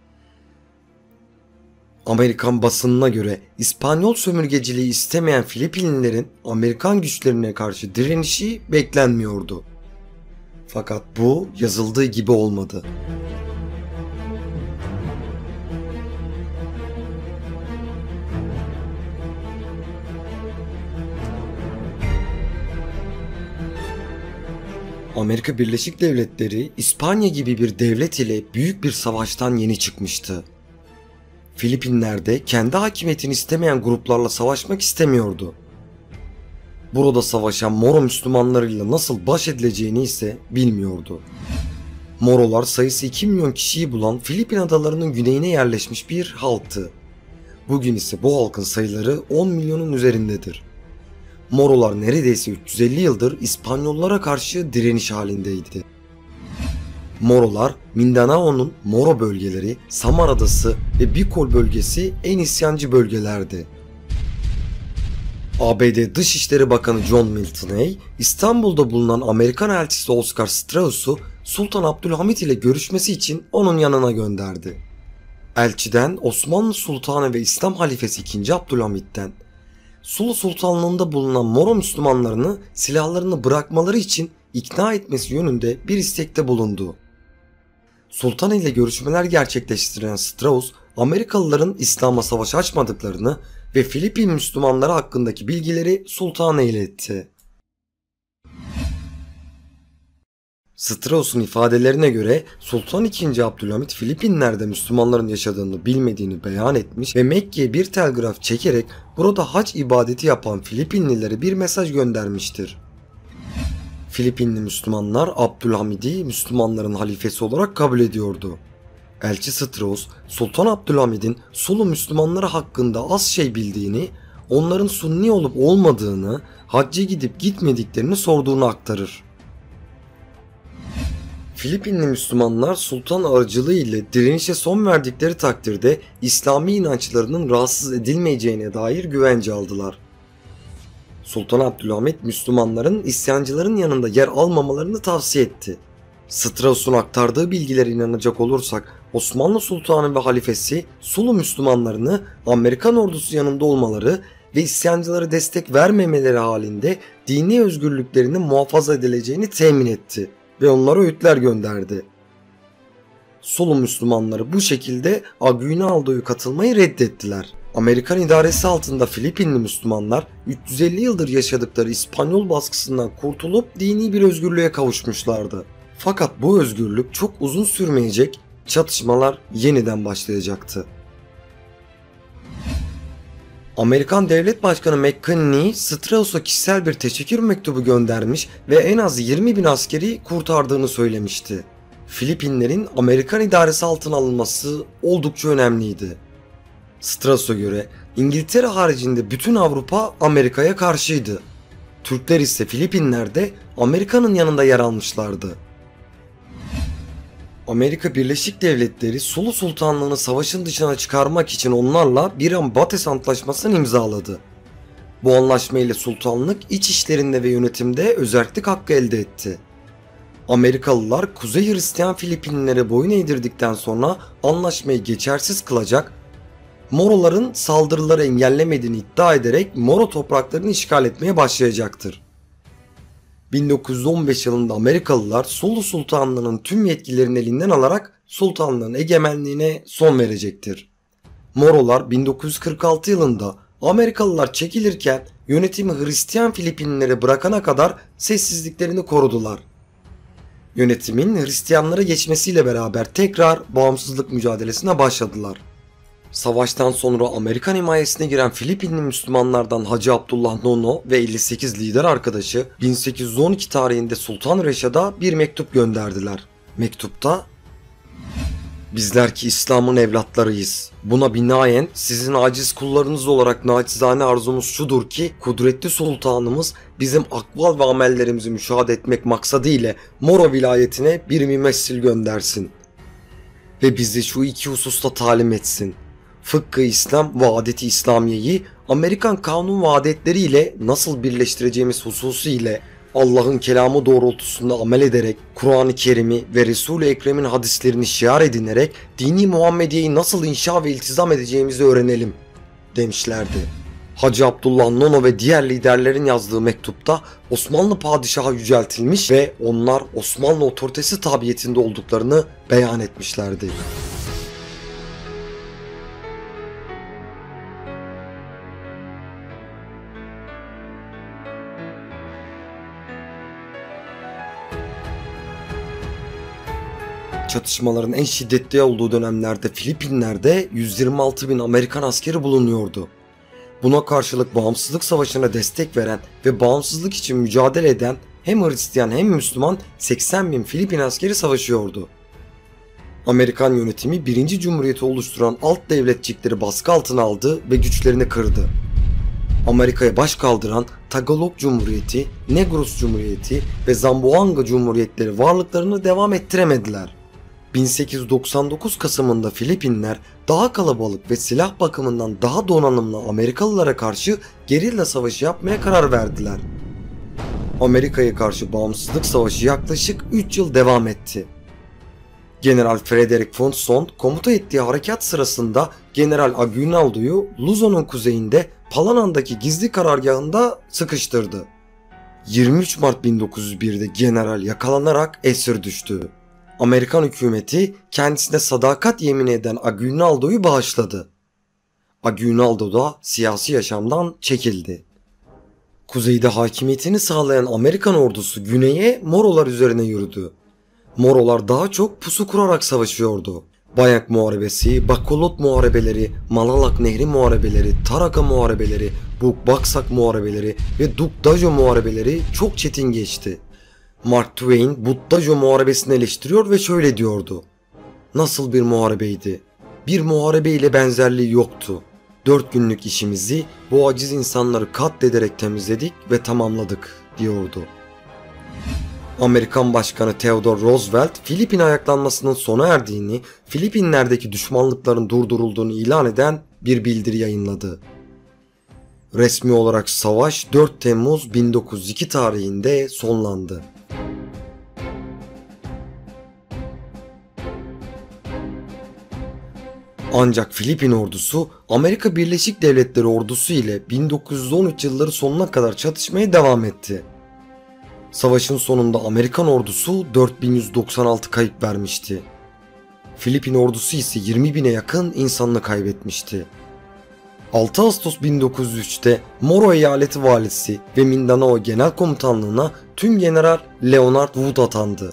[SPEAKER 1] Amerikan basınına göre İspanyol sömürgeciliği istemeyen Filipinlilerin Amerikan güçlerine karşı direnişi beklenmiyordu. Fakat bu yazıldığı gibi olmadı. Amerika Birleşik Devletleri İspanya gibi bir devlet ile büyük bir savaştan yeni çıkmıştı. Filipinler'de kendi hakimiyetini istemeyen gruplarla savaşmak istemiyordu. Burada savaşan Moro Müslümanlarıyla nasıl baş edileceğini ise bilmiyordu. Morolar sayısı iki milyon kişiyi bulan Filipin adalarının güneyine yerleşmiş bir halktı. Bugün ise bu halkın sayıları on milyonun üzerindedir. Morolar neredeyse üç yüz elli yıldır İspanyollara karşı direniş halindeydi. Morolar, Mindanao'nun Moro bölgeleri, Samar Adası ve Bicol bölgesi en isyancı bölgelerdi. A B D Dışişleri Bakanı John Miltoney, İstanbul'da bulunan Amerikan elçisi Oscar Strauss'u Sultan Abdülhamit ile görüşmesi için onun yanına gönderdi. Elçiden Osmanlı Sultanı ve İslam Halifesi ikinci. Abdülhamit'ten, Sulu Sultanlığı'nda bulunan Moro Müslümanlarını silahlarını bırakmaları için ikna etmesi yönünde bir istekte bulundu. Sultan ile görüşmeler gerçekleştiren Strauss, Amerikalıların İslam'a savaş açmadıklarını ve Filipin Müslümanları hakkındaki bilgileri sultana iletti. Strauss'un ifadelerine göre Sultan ikinci. Abdülhamit Filipinler'de Müslümanların yaşadığını bilmediğini beyan etmiş ve Mekke'ye bir telgraf çekerek burada hac ibadeti yapan Filipinlilere bir mesaj göndermiştir. Filipinli Müslümanlar Abdülhamid'i Müslümanların halifesi olarak kabul ediyordu. Elçi Strauss, Sultan Abdülhamid'in Sulu Müslümanları hakkında az şey bildiğini, onların Sunni olup olmadığını, hacca gidip gitmediklerini sorduğunu aktarır. Filipinli Müslümanlar sultan aracılığı ile direnişe son verdikleri takdirde İslami inançlarının rahatsız edilmeyeceğine dair güvence aldılar. Sultan Abdülhamit Müslümanların isyancıların yanında yer almamalarını tavsiye etti. Strauss'un aktardığı bilgilere inanacak olursak Osmanlı Sultanı ve halifesi Sulu Müslümanlarını Amerikan ordusu yanında olmaları ve isyancılara destek vermemeleri halinde dini özgürlüklerinin muhafaza edileceğini temin etti ve onlara öğütler gönderdi. Sulu Müslümanları bu şekilde Aguinaldo'ya katılmayı reddettiler. Amerikan idaresi altında Filipinli Müslümanlar üç yüz elli yıldır yaşadıkları İspanyol baskısından kurtulup dini bir özgürlüğe kavuşmuşlardı. Fakat bu özgürlük çok uzun sürmeyecek, çatışmalar yeniden başlayacaktı. Amerikan Devlet Başkanı McKinley, Strauss'a kişisel bir teşekkür mektubu göndermiş ve en az yirmi bin askeri kurtardığını söylemişti. Filipinlerin Amerikan idaresi altına alınması oldukça önemliydi. Strauss'a göre İngiltere haricinde bütün Avrupa Amerika'ya karşıydı. Türkler ise Filipinler'de Amerika'nın yanında yer almışlardı. Amerika Birleşik Devletleri Sulu Sultanlığı'nı savaşın dışına çıkarmak için onlarla bir an Bates Antlaşması'nı imzaladı. Bu anlaşma ile sultanlık iç işlerinde ve yönetimde özerklik hakkı elde etti. Amerikalılar Kuzey Hristiyan Filipinlilere boyun eğdirdikten sonra anlaşmayı geçersiz kılacak, Moroların saldırıları engellemediğini iddia ederek Moro topraklarını işgal etmeye başlayacaktır. bin dokuz yüz on beş yılında Amerikalılar Sulu Sultanlığı'nın tüm yetkilerini elinden alarak sultanlığın egemenliğine son verecektir. Morolar bin dokuz yüz kırk altı yılında Amerikalılar çekilirken yönetimi Hristiyan Filipinlilere bırakana kadar sessizliklerini korudular. Yönetimin Hristiyanlara geçmesiyle beraber tekrar bağımsızlık mücadelesine başladılar. Savaştan sonra Amerikan himayesine giren Filipinli Müslümanlardan Hacı Abdullah Nono ve elli sekiz lider arkadaşı bin sekiz yüz on iki tarihinde Sultan Reşad'a bir mektup gönderdiler. Mektupta "Bizler ki İslam'ın evlatlarıyız. Buna binaen sizin aciz kullarınız olarak naçizane arzumuz şudur ki kudretli sultanımız bizim akval ve amellerimizi müşahede etmek maksadı ile Moro vilayetine bir mümessil göndersin.
[SPEAKER 2] ve bizi şu iki hususta talim etsin. Fıkkı İslam ve adeti İslamiye'yi Amerikan kanun ve adetleriyle nasıl birleştireceğimiz hususu ile Allah'ın kelamı doğrultusunda amel ederek, Kur'an-ı Kerim'i ve Resul-i Ekrem'in hadislerini şiar edinerek dini Muhammediye'yi nasıl inşa ve iltizam edeceğimizi öğrenelim demişlerdi. Hacı Abdullah Nono ve diğer liderlerin yazdığı mektupta Osmanlı padişahı yüceltilmiş ve onlar Osmanlı otoritesi tabiyetinde olduklarını beyan etmişlerdi. Çatışmaların en şiddetli olduğu dönemlerde Filipinler'de yüz yirmi altı bin Amerikan askeri bulunuyordu. Buna karşılık bağımsızlık savaşına destek veren ve bağımsızlık için mücadele eden hem Hristiyan hem Müslüman seksen bin Filipin askeri savaşıyordu. Amerikan yönetimi birinci Cumhuriyeti oluşturan alt devletçikleri baskı altına aldı ve güçlerini kırdı. Amerika'ya baş kaldıran Tagalog Cumhuriyeti, Negros Cumhuriyeti ve Zamboanga Cumhuriyetleri varlıklarını devam ettiremediler. bin sekiz yüz doksan dokuz Kasım'ında Filipinler daha kalabalık ve silah bakımından daha donanımlı Amerikalılara karşı gerilla savaşı yapmaya karar verdiler. Amerika'ya karşı bağımsızlık savaşı yaklaşık üç yıl devam etti. General Frederick Fonson komuta ettiği harekat sırasında General Aguinaldo'yu Luzon'un kuzeyinde Palanan'daki gizli karargahında sıkıştırdı. yirmi üç Mart bin dokuz yüz bir'de general yakalanarak esir düştü. Amerikan hükümeti kendisine sadakat yemin eden Aguinaldo'yu bağışladı. Aguinaldo da siyasi yaşamdan çekildi. Kuzeyde hakimiyetini sağlayan Amerikan ordusu güneye Morolar üzerine yürüdü. Morolar daha çok pusu kurarak savaşıyordu. Bayak Muharebesi, Bacolod Muharebeleri, Malalak Nehri Muharebeleri, Taraka Muharebeleri, Bukbaksak Muharebeleri ve Dukdajo Muharebeleri çok çetin geçti. Mark Twain Bukdajo Muharebesini eleştiriyor ve şöyle diyordu: "Nasıl bir muharebeydi? Bir muharebe ile benzerliği yoktu. Dört günlük işimizi bu aciz insanları katlederek temizledik ve tamamladık," diyordu. Amerikan Başkanı Theodore Roosevelt, Filipin ayaklanmasının sona erdiğini, Filipinler'deki düşmanlıkların durdurulduğunu ilan eden bir bildiri yayınladı. Resmi olarak savaş dört Temmuz bin dokuz yüz iki tarihinde sonlandı. Ancak Filipin ordusu Amerika Birleşik Devletleri ordusu ile bin dokuz yüz on üç yılları sonuna kadar çatışmaya devam etti. Savaşın sonunda Amerikan ordusu dört bin yüz doksan altı kayıp vermişti. Filipin ordusu ise yirmi bine yakın insanını kaybetmişti. altı Ağustos bin dokuz yüz üç'te Moro Eyaleti Valisi ve Mindanao Genel Komutanlığı'na Tümgeneral Leonard Wood atandı.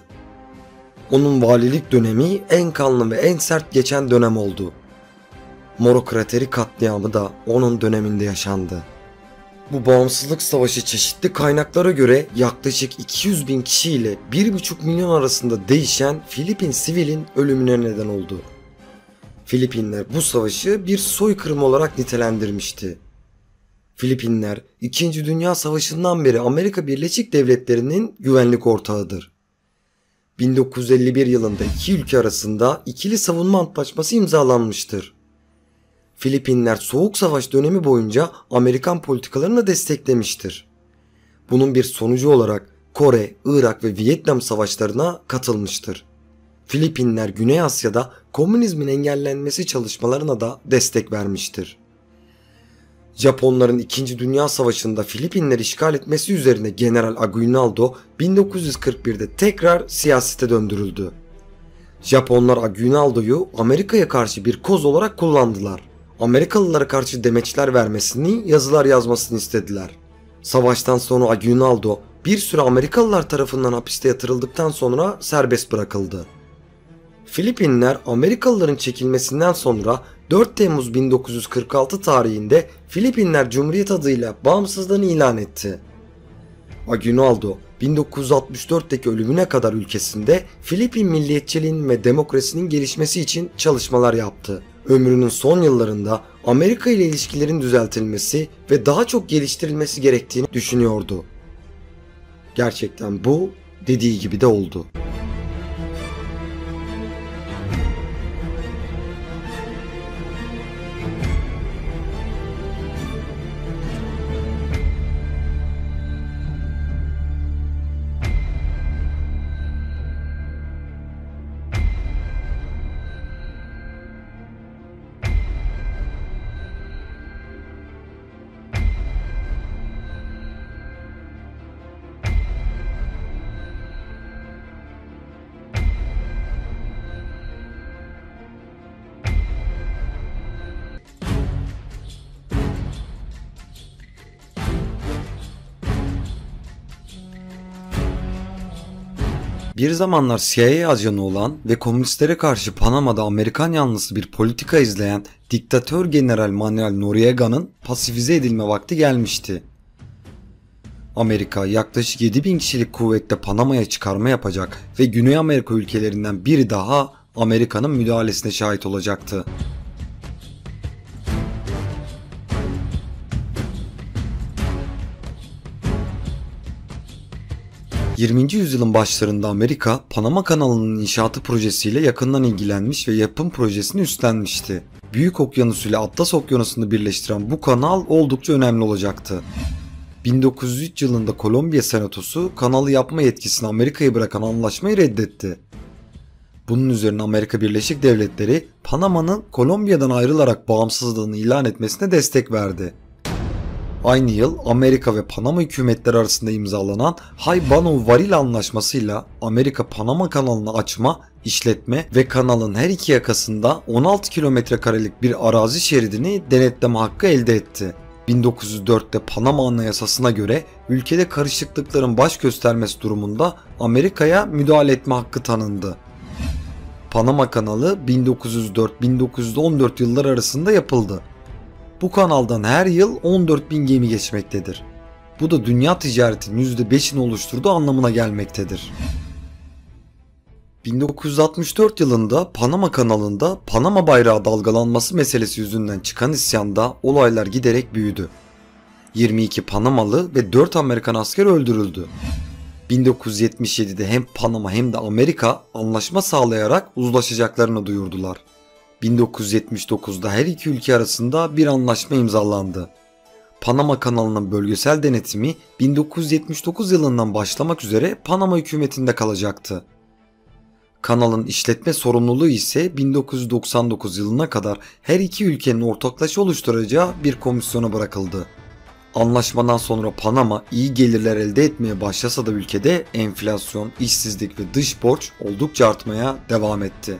[SPEAKER 2] Onun valilik dönemi en kanlı ve en sert geçen dönem oldu. Moro Krateri katliamı da onun döneminde yaşandı. Bu bağımsızlık savaşı çeşitli kaynaklara göre yaklaşık iki yüz bin kişi ile bir buçuk milyon arasında değişen Filipin sivilin ölümüne neden oldu. Filipinler bu savaşı bir soykırım olarak nitelendirmişti. Filipinler İkinci Dünya Savaşı'ndan beri Amerika Birleşik Devletleri'nin güvenlik ortağıdır. bin dokuz yüz elli bir yılında iki ülke arasında ikili savunma antlaşması imzalanmıştır. Filipinler Soğuk Savaş dönemi boyunca Amerikan politikalarını desteklemiştir. Bunun bir sonucu olarak Kore, Irak ve Vietnam savaşlarına katılmıştır. Filipinler Güney Asya'da komünizmin engellenmesi çalışmalarına da destek vermiştir. Japonların İkinci Dünya Savaşı'nda Filipinleri işgal etmesi üzerine General Aguinaldo bin dokuz yüz kırk bir'de tekrar siyasete döndürüldü. Japonlar Aguinaldo'yu Amerika'ya karşı bir koz olarak kullandılar. Amerikalılara karşı demeçler vermesini, yazılar yazmasını istediler. Savaştan sonra Aguinaldo bir süre Amerikalılar tarafından hapiste yatırıldıktan sonra serbest bırakıldı. Filipinler Amerikalıların çekilmesinden sonra dört Temmuz bin dokuz yüz kırk altı tarihinde Filipinler Cumhuriyet adıyla bağımsızlığını ilan etti. Aguinaldo bin dokuz yüz altmış dört'teki ölümüne kadar ülkesinde Filipin milliyetçiliğinin ve demokrasinin gelişmesi için çalışmalar yaptı. Ömrünün son yıllarında Amerika ile ilişkilerin düzeltilmesi ve daha çok geliştirilmesi gerektiğini düşünüyordu. Gerçekten bu dediği gibi de oldu.
[SPEAKER 1] Bir zamanlar C I A ajanı olan ve komünistlere karşı Panama'da Amerikan yanlısı bir politika izleyen diktatör General Manuel Noriega'nın pasifize edilme vakti gelmişti. Amerika yaklaşık yedi bin kişilik kuvvetle Panama'ya çıkarma yapacak ve Güney Amerika ülkelerinden biri daha Amerika'nın müdahalesine şahit olacaktı. yirminci yüzyılın başlarında Amerika, Panama Kanalı'nın inşaatı projesiyle yakından ilgilenmiş ve yapım projesini üstlenmişti. Büyük Okyanus ile Atlas Okyanusu'nu birleştiren bu kanal oldukça önemli olacaktı. bin dokuz yüz üç yılında Kolombiya Senatosu kanalı yapma yetkisini Amerika'ya bırakan anlaşmayı reddetti. Bunun üzerine Amerika Birleşik Devletleri Panama'nın Kolombiya'dan ayrılarak bağımsızlığını ilan etmesine destek verdi. Aynı yıl Amerika ve Panama hükümetleri arasında imzalanan Hay-Bano-Varil Anlaşması'yla Amerika Panama kanalını açma, işletme ve kanalın her iki yakasında on altı kilometre karelik bir arazi şeridini denetleme hakkı elde etti. bin dokuz yüz dörtte Panama Anayasası'na göre ülkede karışıklıkların baş göstermesi durumunda Amerika'ya müdahale etme hakkı tanındı. Panama Kanalı bin dokuz yüz dört bin dokuz yüz on dört yılları arasında yapıldı. Bu kanaldan her yıl on dört bin gemi geçmektedir. Bu da dünya ticaretinin yüzde beşini oluşturduğu anlamına gelmektedir. bin dokuz yüz altmış dört yılında Panama Kanalı'nda Panama bayrağı dalgalanması meselesi yüzünden çıkan isyanda olaylar giderek büyüdü. yirmi iki Panamalı ve dört Amerikan asker öldürüldü. bin dokuz yüz yetmiş yedide hem Panama hem de Amerika anlaşma sağlayarak uzlaşacaklarını duyurdular. bin dokuz yüz yetmiş dokuzda her iki ülke arasında bir anlaşma imzalandı. Panama Kanalı'nın bölgesel denetimi bin dokuz yüz yetmiş dokuz yılından başlamak üzere Panama hükümetinde kalacaktı. Kanalın işletme sorumluluğu ise bin dokuz yüz doksan dokuz yılına kadar her iki ülkenin ortaklaşa oluşturacağı bir komisyona bırakıldı. Anlaşmadan sonra Panama iyi gelirler elde etmeye başlasa da ülkede enflasyon, işsizlik ve dış borç oldukça artmaya devam etti.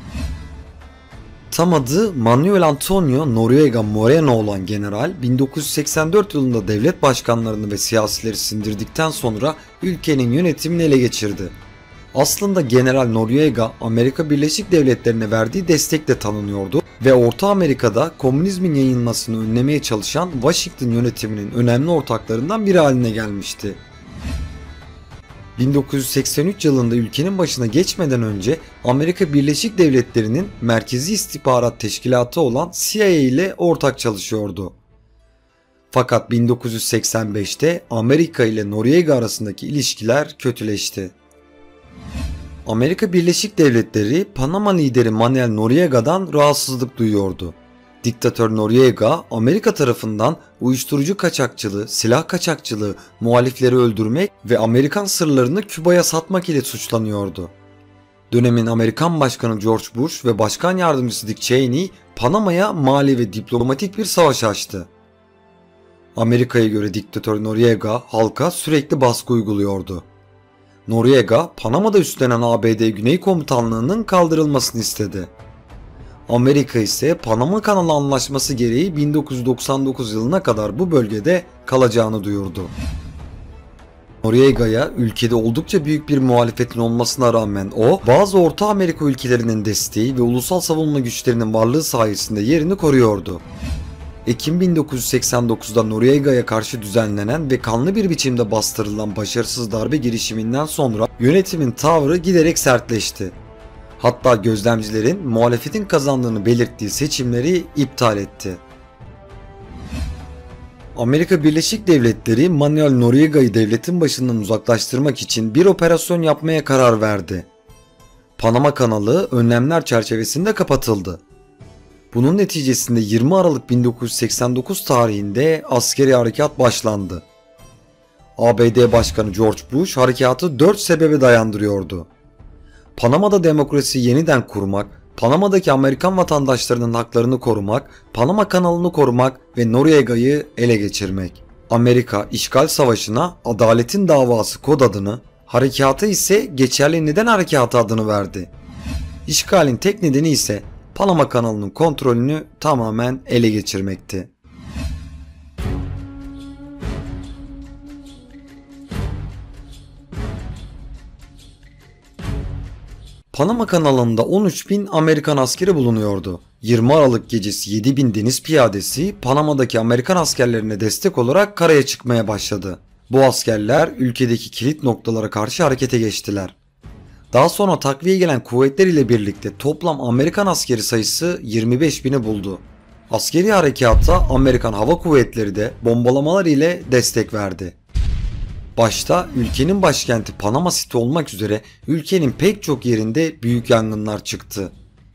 [SPEAKER 1] Tam adı Manuel Antonio Noriega Moreno olan general bin dokuz yüz seksen dört yılında devlet başkanlarını ve siyasileri sindirdikten sonra ülkenin yönetimini ele geçirdi. Aslında General Noriega Amerika Birleşik Devletleri'ne verdiği destekle tanınıyordu ve Orta Amerika'da komünizmin yayılmasını önlemeye çalışan Washington yönetiminin önemli ortaklarından biri haline gelmişti. bin dokuz yüz seksen üç yılında ülkenin başına geçmeden önce Amerika Birleşik Devletleri'nin Merkezi İstihbarat Teşkilatı olan C I A ile ortak çalışıyordu. Fakat bin dokuz yüz seksen beşte Amerika ile Noriega arasındaki ilişkiler kötüleşti. Amerika Birleşik Devletleri Panama lideri Manuel Noriega'dan rahatsızlık duyuyordu. Diktatör Noriega, Amerika tarafından uyuşturucu kaçakçılığı, silah kaçakçılığı, muhalifleri öldürmek ve Amerikan sırlarını Küba'ya satmak ile suçlanıyordu. Dönemin Amerikan Başkanı George Bush ve Başkan Yardımcısı Dick Cheney, Panama'ya mali ve diplomatik bir savaş açtı. Amerika'ya göre diktatör Noriega halka sürekli baskı uyguluyordu. Noriega, Panama'da üstlenen A B D Güney Komutanlığı'nın kaldırılmasını istedi. Amerika ise Panama Kanalı Anlaşması gereği bin dokuz yüz doksan dokuz yılına kadar bu bölgede kalacağını duyurdu. Noriega'ya ülkede oldukça büyük bir muhalefetin olmasına rağmen o, bazı Orta Amerika ülkelerinin desteği ve ulusal savunma güçlerinin varlığı sayesinde yerini koruyordu. Ekim bin dokuz yüz seksen dokuzda Noriega'ya karşı düzenlenen ve kanlı bir biçimde bastırılan başarısız darbe girişiminden sonra yönetimin tavrı giderek sertleşti. Hatta gözlemcilerin muhalefetin kazandığını belirttiği seçimleri iptal etti. Amerika Birleşik Devletleri Manuel Noriega'yı devletin başından uzaklaştırmak için bir operasyon yapmaya karar verdi. Panama Kanalı önlemler çerçevesinde kapatıldı. Bunun neticesinde yirmi Aralık bin dokuz yüz seksen dokuz tarihinde askeri harekat başlandı. A B D Başkanı George Bush harekatı dört sebebe dayandırıyordu. Panama'da demokrasiyi yeniden kurmak, Panama'daki Amerikan vatandaşlarının haklarını korumak, Panama Kanalı'nı korumak ve Noriega'yı ele geçirmek. Amerika işgal savaşına Adaletin Davası kod adını, harekata ise Geçerli Neden Harekatı adını verdi. İşgalin tek nedeni ise Panama Kanalı'nın kontrolünü tamamen ele geçirmekti. Panama kanalında on üç bin Amerikan askeri bulunuyordu. yirmi Aralık gecesi yedi bin deniz piyadesi Panama'daki Amerikan askerlerine destek olarak karaya çıkmaya başladı. Bu askerler ülkedeki kilit noktalara karşı harekete geçtiler. Daha sonra takviye gelen kuvvetler ile birlikte toplam Amerikan askeri sayısı yirmi beş bini buldu. Askeri harekata Amerikan Hava Kuvvetleri de bombalamalar ile destek verdi. Başta ülkenin başkenti Panama City olmak üzere ülkenin pek çok yerinde büyük yangınlar çıktı.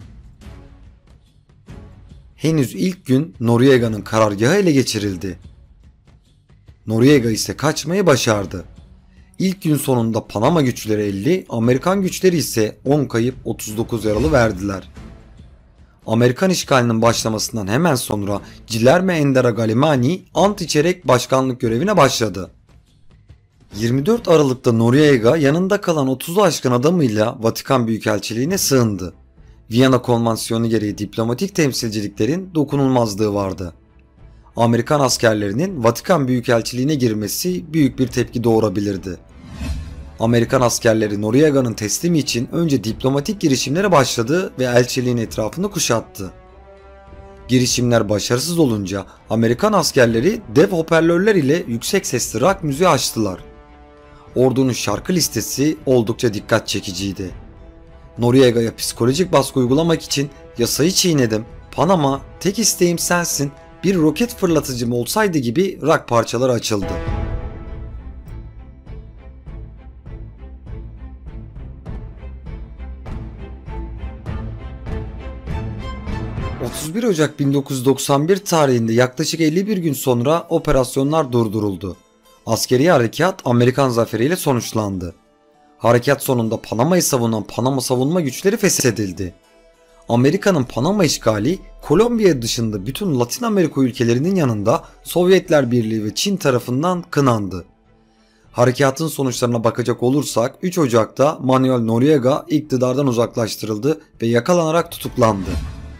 [SPEAKER 1] Henüz ilk gün Noriega'nın karargahı ele geçirildi. Noriega ise kaçmayı başardı. İlk gün sonunda Panama güçleri elli, Amerikan güçleri ise on kayıp otuz dokuz yaralı verdiler. Amerikan işgalinin başlamasından hemen sonra Guillermo Endara Galimani ant içerek başkanlık görevine başladı. yirmi dört Aralık'ta Noriega yanında kalan otuzu aşkın adamıyla Vatikan Büyükelçiliğine sığındı. Viyana Konvansiyonu gereği diplomatik temsilciliklerin dokunulmazlığı vardı. Amerikan askerlerinin Vatikan Büyükelçiliğine girmesi büyük bir tepki doğurabilirdi. Amerikan askerleri Noriega'nın teslimi için önce diplomatik girişimlere başladı ve elçiliğin etrafını kuşattı. Girişimler başarısız olunca Amerikan askerleri dev hoparlörler ile yüksek sesli rock müziği açtılar. Ordunun şarkı listesi oldukça dikkat çekiciydi. Noriega'ya psikolojik baskı uygulamak için "Yasayı çiğnedim, Panama, tek isteğim sensin, bir roket fırlatıcım olsaydı" gibi rock parçaları açıldı. otuz bir Ocak bin dokuz yüz doksan bir tarihinde yaklaşık elli bir gün sonra operasyonlar durduruldu. Askeri harekat Amerikan zaferiyle sonuçlandı. Harekat sonunda Panama'yı savunan Panama Savunma Güçleri feshedildi. Amerika'nın Panama işgali Kolombiya dışında bütün Latin Amerika ülkelerinin yanında Sovyetler Birliği ve Çin tarafından kınandı. Harekatın sonuçlarına bakacak olursak üç Ocak'ta Manuel Noriega iktidardan uzaklaştırıldı ve yakalanarak tutuklandı.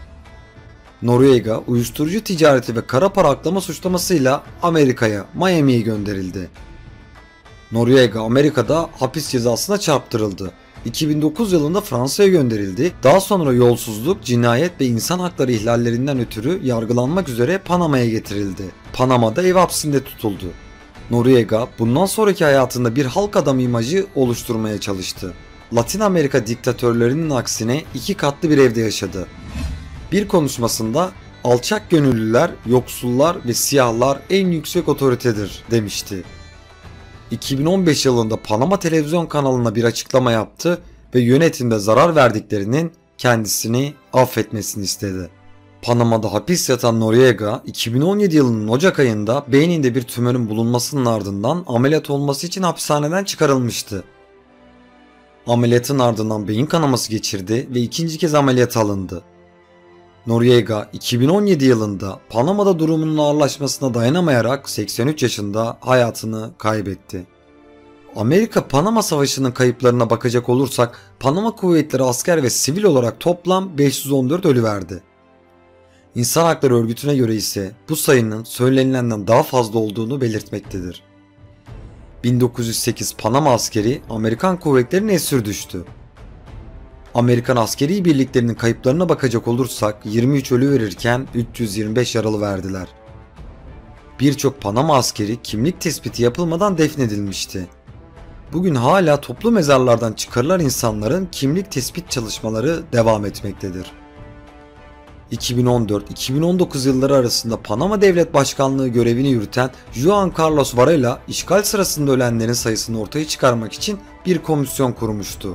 [SPEAKER 1] Noriega uyuşturucu ticareti ve kara para aklama suçlamasıyla Amerika'ya, Miami'ye gönderildi. Noriega Amerika'da hapis cezasına çarptırıldı. iki bin dokuz yılında Fransa'ya gönderildi. Daha sonra yolsuzluk, cinayet ve insan hakları ihlallerinden ötürü yargılanmak üzere Panama'ya getirildi. Panama'da ev hapsinde tutuldu. Noriega bundan sonraki hayatında bir halk adamı imajı oluşturmaya çalıştı. Latin Amerika diktatörlerinin aksine iki katlı bir evde yaşadı. Bir konuşmasında "Alçak gönüllüler, yoksullar ve siyahlar en yüksek otoritedir" demişti. iki bin on beş yılında Panama televizyon kanalına bir açıklama yaptı ve yönetimde zarar verdiklerinin kendisini affetmesini istedi. Panama'da hapis yatan Noriega iki bin on yedi yılının Ocak ayında beyninde bir tümörün bulunmasının ardından ameliyat olması için hapishaneden çıkarılmıştı. Ameliyatın ardından beyin kanaması geçirdi ve ikinci kez ameliyata alındı. Noriega iki bin on yedi yılında Panama'da durumunun ağırlaşmasına dayanamayarak seksen üç yaşında hayatını kaybetti. Amerika-Panama Savaşı'nın kayıplarına bakacak olursak Panama kuvvetleri asker ve sivil olarak toplam beş yüz on dört ölü verdi. İnsan Hakları Örgütü'ne göre ise bu sayının söylenilenden daha fazla olduğunu belirtmektedir. bin dokuz yüz sekiz Panama askeri Amerikan kuvvetlerine esir düştü. Amerikan askeri birliklerinin kayıplarına bakacak olursak yirmi üç ölü verirken üç yüz yirmi beş yaralı verdiler. Birçok Panama askeri kimlik tespiti yapılmadan defnedilmişti. Bugün hala toplu mezarlardan çıkarılan insanların kimlik tespit çalışmaları devam etmektedir. iki bin on dört iki bin on dokuz yılları arasında Panama Devlet Başkanlığı görevini yürüten Juan Carlos Varela işgal sırasında ölenlerin sayısını ortaya çıkarmak için bir komisyon kurmuştu.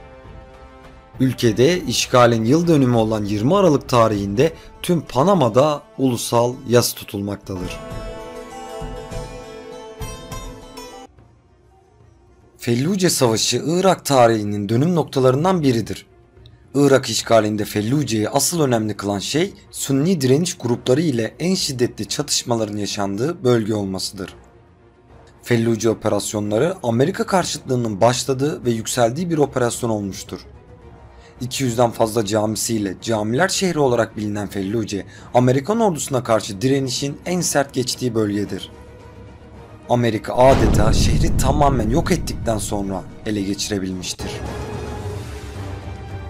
[SPEAKER 1] Ülkede işgalin yıl dönümü olan yirmi Aralık tarihinde tüm Panama'da ulusal yas tutulmaktadır. Felluce Savaşı Irak tarihinin dönüm noktalarından biridir. Irak işgalinde Felluce'yi asıl önemli kılan şey Sünni direniş grupları ile en şiddetli çatışmaların yaşandığı bölge olmasıdır. Felluce operasyonları Amerika karşıtlığının başladığı ve yükseldiği bir operasyon olmuştur. iki yüzden fazla camisiyle camiler şehri olarak bilinen Felluce, Amerikan ordusuna karşı direnişin en sert geçtiği bölgedir. Amerika adeta şehri tamamen yok ettikten sonra ele geçirebilmiştir.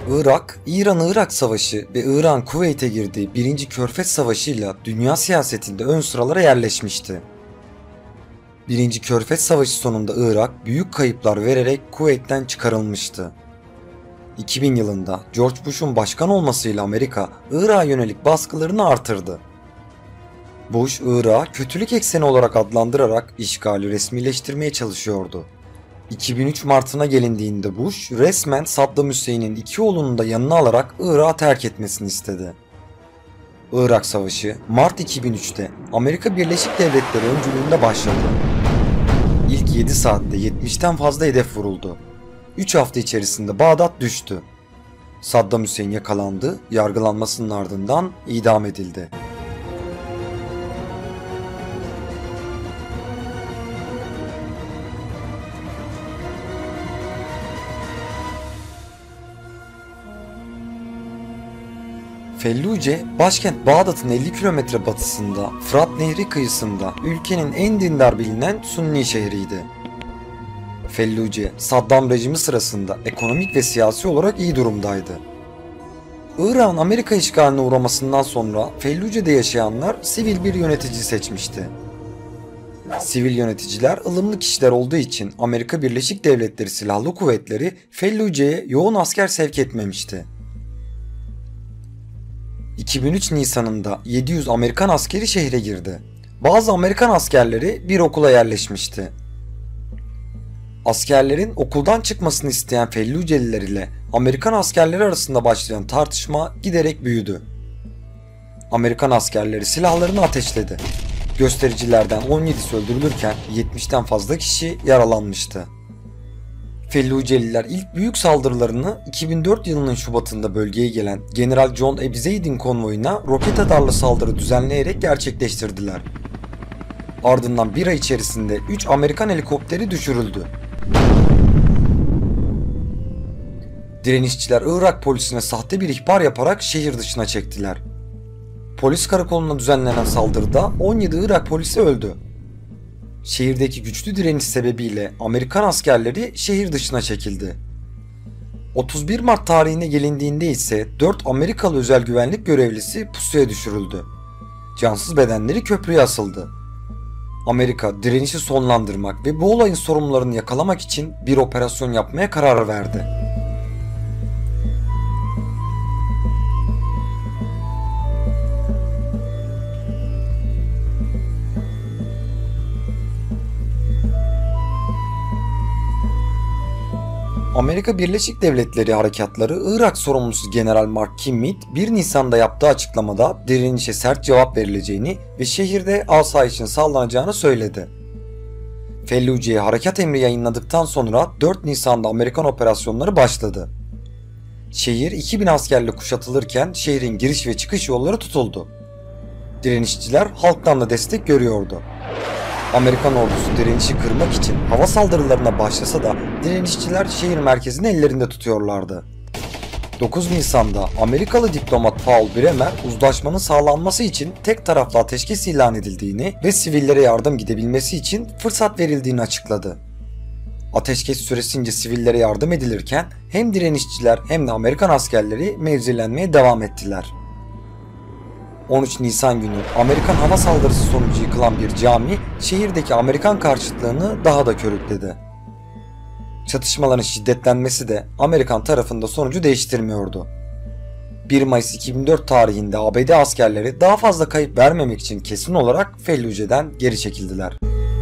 [SPEAKER 1] Irak, İran-Irak Savaşı ve Irak'ın Kuveyt'e girdiği birinci. Körfez Savaşı'yla dünya siyasetinde ön sıralara yerleşmişti. birinci. Körfez Savaşı sonunda Irak büyük kayıplar vererek Kuveyt'ten çıkarılmıştı. iki bin yılında George Bush'un başkan olmasıyla Amerika, Irak'a yönelik baskılarını artırdı. Bush, Irak'ı kötülük ekseni olarak adlandırarak işgali resmileştirmeye çalışıyordu. iki bin üç Mart'ına gelindiğinde Bush, resmen Saddam Hüseyin'in iki oğlunu da yanına alarak Irak'ı terk etmesini istedi. Irak Savaşı, Mart iki bin üç'te Amerika Birleşik Devletleri öncülüğünde başladı. İlk yedi saatte yetmişten fazla hedef vuruldu. üç hafta içerisinde Bağdat düştü. Saddam Hüseyin yakalandı, yargılanmasının ardından idam edildi. Felluce, başkent Bağdat'ın elli kilometre batısında, Fırat Nehri kıyısında ülkenin en dindar bilinen Sünni şehriydi. Felluce, Saddam rejimi sırasında ekonomik ve siyasi olarak iyi durumdaydı. Irak'ın Amerika işgaline uğramasından sonra Felluce'de yaşayanlar sivil bir yönetici seçmişti. Sivil yöneticiler ılımlı kişiler olduğu için Amerika Birleşik Devletleri Silahlı Kuvvetleri Felluce'ye yoğun asker sevk etmemişti. iki bin üç Nisan'ında yedi yüz Amerikan askeri şehre girdi. Bazı Amerikan askerleri bir okula yerleşmişti. Askerlerin okuldan çıkmasını isteyen Felluceliler ile Amerikan askerleri arasında başlayan tartışma giderek büyüdü. Amerikan askerleri silahlarını ateşledi. Göstericilerden on yedisi öldürülürken yetmişten fazla kişi yaralanmıştı. Felluceliler ilk büyük saldırılarını iki bin dört yılının Şubat'ında bölgeye gelen General John Abizaid'in konvoyuna roket atarlı saldırı düzenleyerek gerçekleştirdiler. Ardından bir ay içerisinde üç Amerikan helikopteri düşürüldü. Direnişçiler Irak polisine sahte bir ihbar yaparak şehir dışına çektiler. Polis karakoluna düzenlenen saldırıda on yedi Irak polisi öldü. Şehirdeki güçlü direniş sebebiyle Amerikan askerleri şehir dışına çekildi. otuz bir Mart tarihine gelindiğinde ise dört Amerikalı özel güvenlik görevlisi pusuya düşürüldü. Cansız bedenleri köprüye asıldı. Amerika direnişi sonlandırmak ve bu olayın sorumlularını yakalamak için bir operasyon yapmaya karar verdi. Amerika Birleşik Devletleri harekatları Irak sorumlusu General Mark Kimmit bir Nisan'da yaptığı açıklamada direnişe sert cevap verileceğini ve şehirde asayişin sağlanacağını söyledi. Felluce'ye harekat emri yayınladıktan sonra dört Nisan'da Amerikan operasyonları başladı. Şehir iki bin askerle kuşatılırken şehrin giriş ve çıkış yolları tutuldu. Direnişçiler halktan da destek görüyordu. Amerikan ordusu direnişi kırmak için hava saldırılarına başlasa da direnişçiler şehir merkezini ellerinde tutuyorlardı. dokuz Nisan'da Amerikalı diplomat Paul Bremer uzlaşmanın sağlanması için tek taraflı ateşkes ilan edildiğini ve sivillere yardım gidebilmesi için fırsat verildiğini açıkladı. Ateşkes süresince sivillere yardım edilirken hem direnişçiler hem de Amerikan askerleri mevzilenmeye devam ettiler. on üç Nisan günü Amerikan hava saldırısı sonucu yıkılan bir cami şehirdeki Amerikan karşıtlığını daha da körükledi. Çatışmaların şiddetlenmesi de Amerikan tarafında sonucu değiştirmiyordu. bir Mayıs iki bin dört tarihinde A B D askerleri daha fazla kayıp vermemek için kesin olarak Felluce'den geri çekildiler.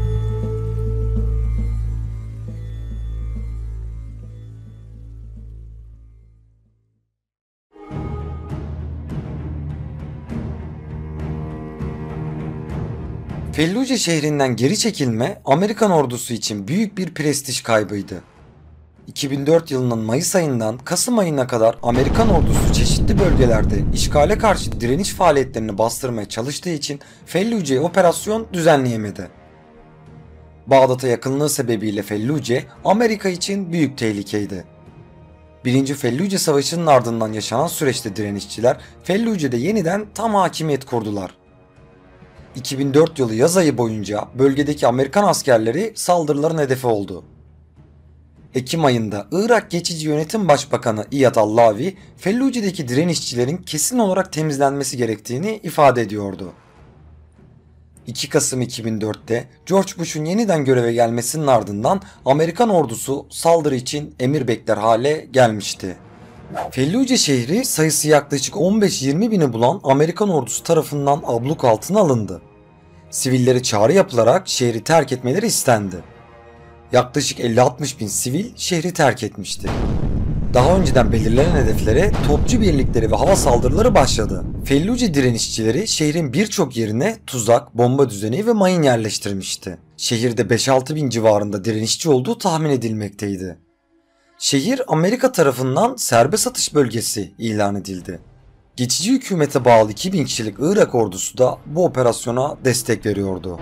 [SPEAKER 1] Felluce şehrinden geri çekilme Amerikan ordusu için büyük bir prestij kaybıydı. iki bin dört yılının Mayıs ayından Kasım ayına kadar Amerikan ordusu çeşitli bölgelerde işgale karşı direniş faaliyetlerini bastırmaya çalıştığı için Felluce'ye operasyon düzenleyemedi. Bağdat'a yakınlığı sebebiyle Felluce Amerika için büyük tehlikeydi. birinci. Felluce Savaşı'nın ardından yaşanan süreçte direnişçiler Felluce'de yeniden tam hakimiyet kurdular. iki bin dört yılı yaz ayı boyunca bölgedeki Amerikan askerleri saldırıların hedefi oldu. Ekim ayında Irak Geçici Yönetim Başbakanı İyad Allavi, Felluce'deki direnişçilerin kesin olarak temizlenmesi gerektiğini ifade ediyordu. iki Kasım iki bin dörtte George Bush'un yeniden göreve gelmesinin ardından Amerikan ordusu saldırı için emir bekler hale gelmişti. Felluce şehri sayısı yaklaşık on beş yirmi bini bulan Amerikan ordusu tarafından abluk altına alındı. Sivillere çağrı yapılarak şehri terk etmeleri istendi. Yaklaşık elli altmış bin sivil şehri terk etmişti. Daha önceden belirlenen hedeflere topçu birlikleri ve hava saldırıları başladı. Felluce direnişçileri şehrin birçok yerine tuzak, bomba düzeni ve mayın yerleştirmişti. Şehirde beş altı bin civarında direnişçi olduğu tahmin edilmekteydi. Şehir Amerika tarafından serbest atış bölgesi ilan edildi. Geçici hükümete bağlı iki bin kişilik Irak ordusu da bu operasyona destek veriyordu.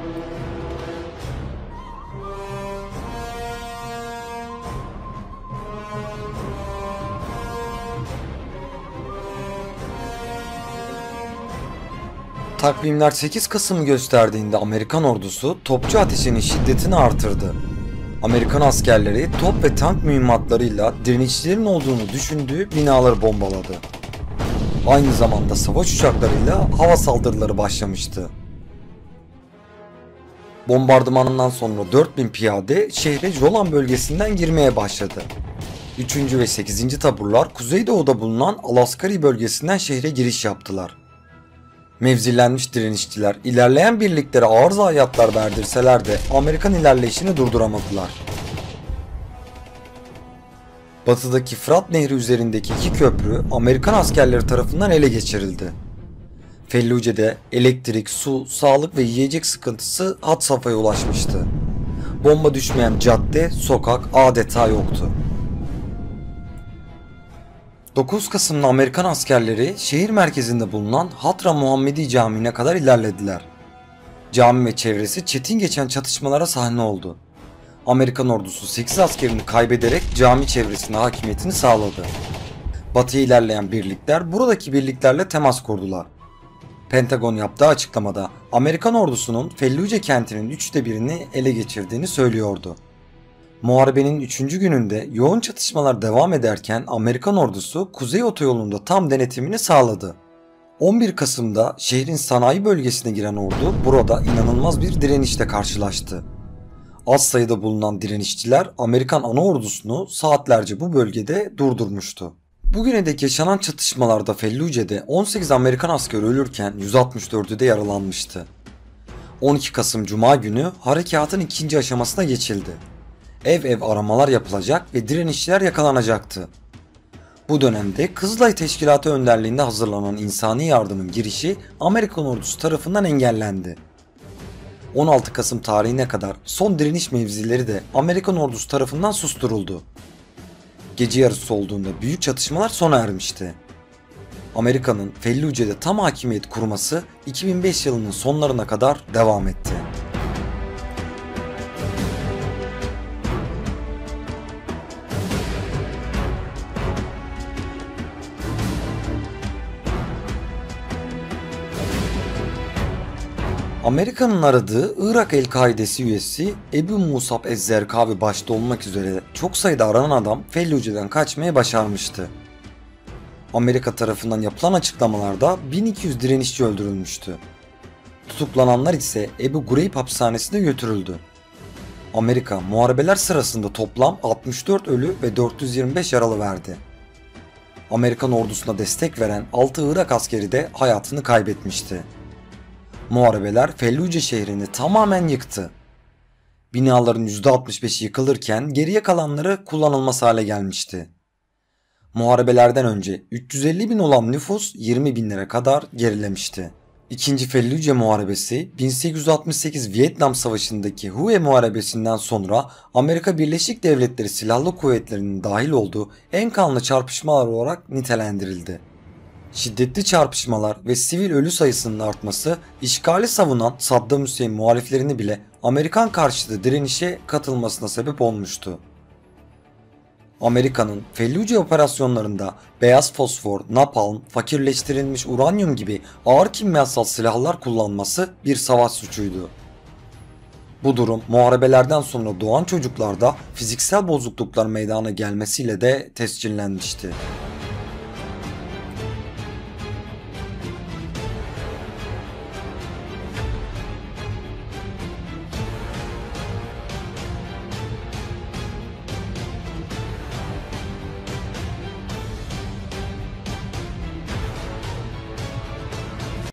[SPEAKER 1] Takvimler sekiz Kasım'ı gösterdiğinde Amerikan ordusu topçu ateşinin şiddetini artırdı. Amerikan askerleri top ve tank mühimmatlarıyla direnişçilerin olduğunu düşündüğü binaları bombaladı. Aynı zamanda savaş uçaklarıyla hava saldırıları başlamıştı. Bombardımanından sonra dört bin piyade şehre Jolan bölgesinden girmeye başladı. üçüncü ve sekizinci taburlar kuzeydoğuda bulunan Alaskari bölgesinden şehre giriş yaptılar. Mevzilenmiş direnişçiler ilerleyen birliklere ağır zayiatlar verdirseler de Amerikan ilerleyişini durduramadılar. Batıdaki Fırat Nehri üzerindeki iki köprü Amerikan askerleri tarafından ele geçirildi. Felluce'de elektrik, su, sağlık ve yiyecek sıkıntısı had safhaya ulaşmıştı. Bomba düşmeyen cadde, sokak adeta yoktu. dokuz Kasım'da Amerikan askerleri şehir merkezinde bulunan Hatra Muhammedi Camii'ne kadar ilerlediler. Cami ve çevresi çetin geçen çatışmalara sahne oldu. Amerikan ordusu sekiz askerini kaybederek cami çevresine hakimiyetini sağladı. Batıya ilerleyen birlikler buradaki birliklerle temas kurdular. Pentagon yaptığı açıklamada Amerikan ordusunun Felluce kentinin üçte birini ele geçirdiğini söylüyordu. Muharebenin üçüncü gününde yoğun çatışmalar devam ederken Amerikan ordusu Kuzey Otoyolu'nda tam denetimini sağladı. on bir Kasım'da şehrin sanayi bölgesine giren ordu burada inanılmaz bir direnişle karşılaştı. Az sayıda bulunan direnişçiler Amerikan ana ordusunu saatlerce bu bölgede durdurmuştu. Bugüne dek yaşanan çatışmalarda Felluce'de on sekiz Amerikan askeri ölürken yüz altmış dördü de yaralanmıştı. on iki Kasım Cuma günü harekatın ikinci aşamasına geçildi. Ev ev aramalar yapılacak ve direnişçiler yakalanacaktı. Bu dönemde Kızılay Teşkilatı önderliğinde hazırlanan insani yardımın girişi Amerikan ordusu tarafından engellendi. on altı Kasım tarihine kadar son direniş mevzileri de Amerikan ordusu tarafından susturuldu. Gece yarısı olduğunda büyük çatışmalar sona ermişti. Amerika'nın Felluce'de tam hakimiyet kurması iki bin beş yılının sonlarına kadar devam etti. Amerika'nın aradığı Irak El-Kaidesi üyesi Ebu Musab Ez-Zerkavi başta olmak üzere çok sayıda aranan adam Felluce'den kaçmayı başarmıştı. Amerika tarafından yapılan açıklamalarda bin iki yüz direnişçi öldürülmüştü. Tutuklananlar ise Ebu Gureyb hapishanesine götürüldü. Amerika muharebeler sırasında toplam altmış dört ölü ve dört yüz yirmi beş yaralı verdi. Amerikan ordusuna destek veren altı Irak askeri de hayatını kaybetmişti. Muharebeler Felluce şehrini tamamen yıktı. Binaların yüzde altmış beşi yıkılırken geriye kalanları kullanılmaz hale gelmişti. Muharebelerden önce üç yüz elli bin olan nüfus yirmi binlere kadar gerilemişti. İkinci Felluce Muharebesi bin sekiz yüz altmış sekiz Vietnam Savaşı'ndaki Hue Muharebesi'nden sonra Amerika Birleşik Devletleri Silahlı Kuvvetleri'nin dahil olduğu en kanlı çarpışmalar olarak nitelendirildi. Şiddetli çarpışmalar ve sivil ölü sayısının artması işgali savunan Saddam Hüseyin muhaliflerini bile Amerikan karşıtı direnişe katılmasına sebep olmuştu. Amerika'nın Felluce operasyonlarında beyaz fosfor, napalm, fakirleştirilmiş uranyum gibi ağır kimyasal silahlar kullanması bir savaş suçuydu. Bu durum muharebelerden sonra doğan çocuklarda fiziksel bozukluklar meydana gelmesiyle de tescillenmişti.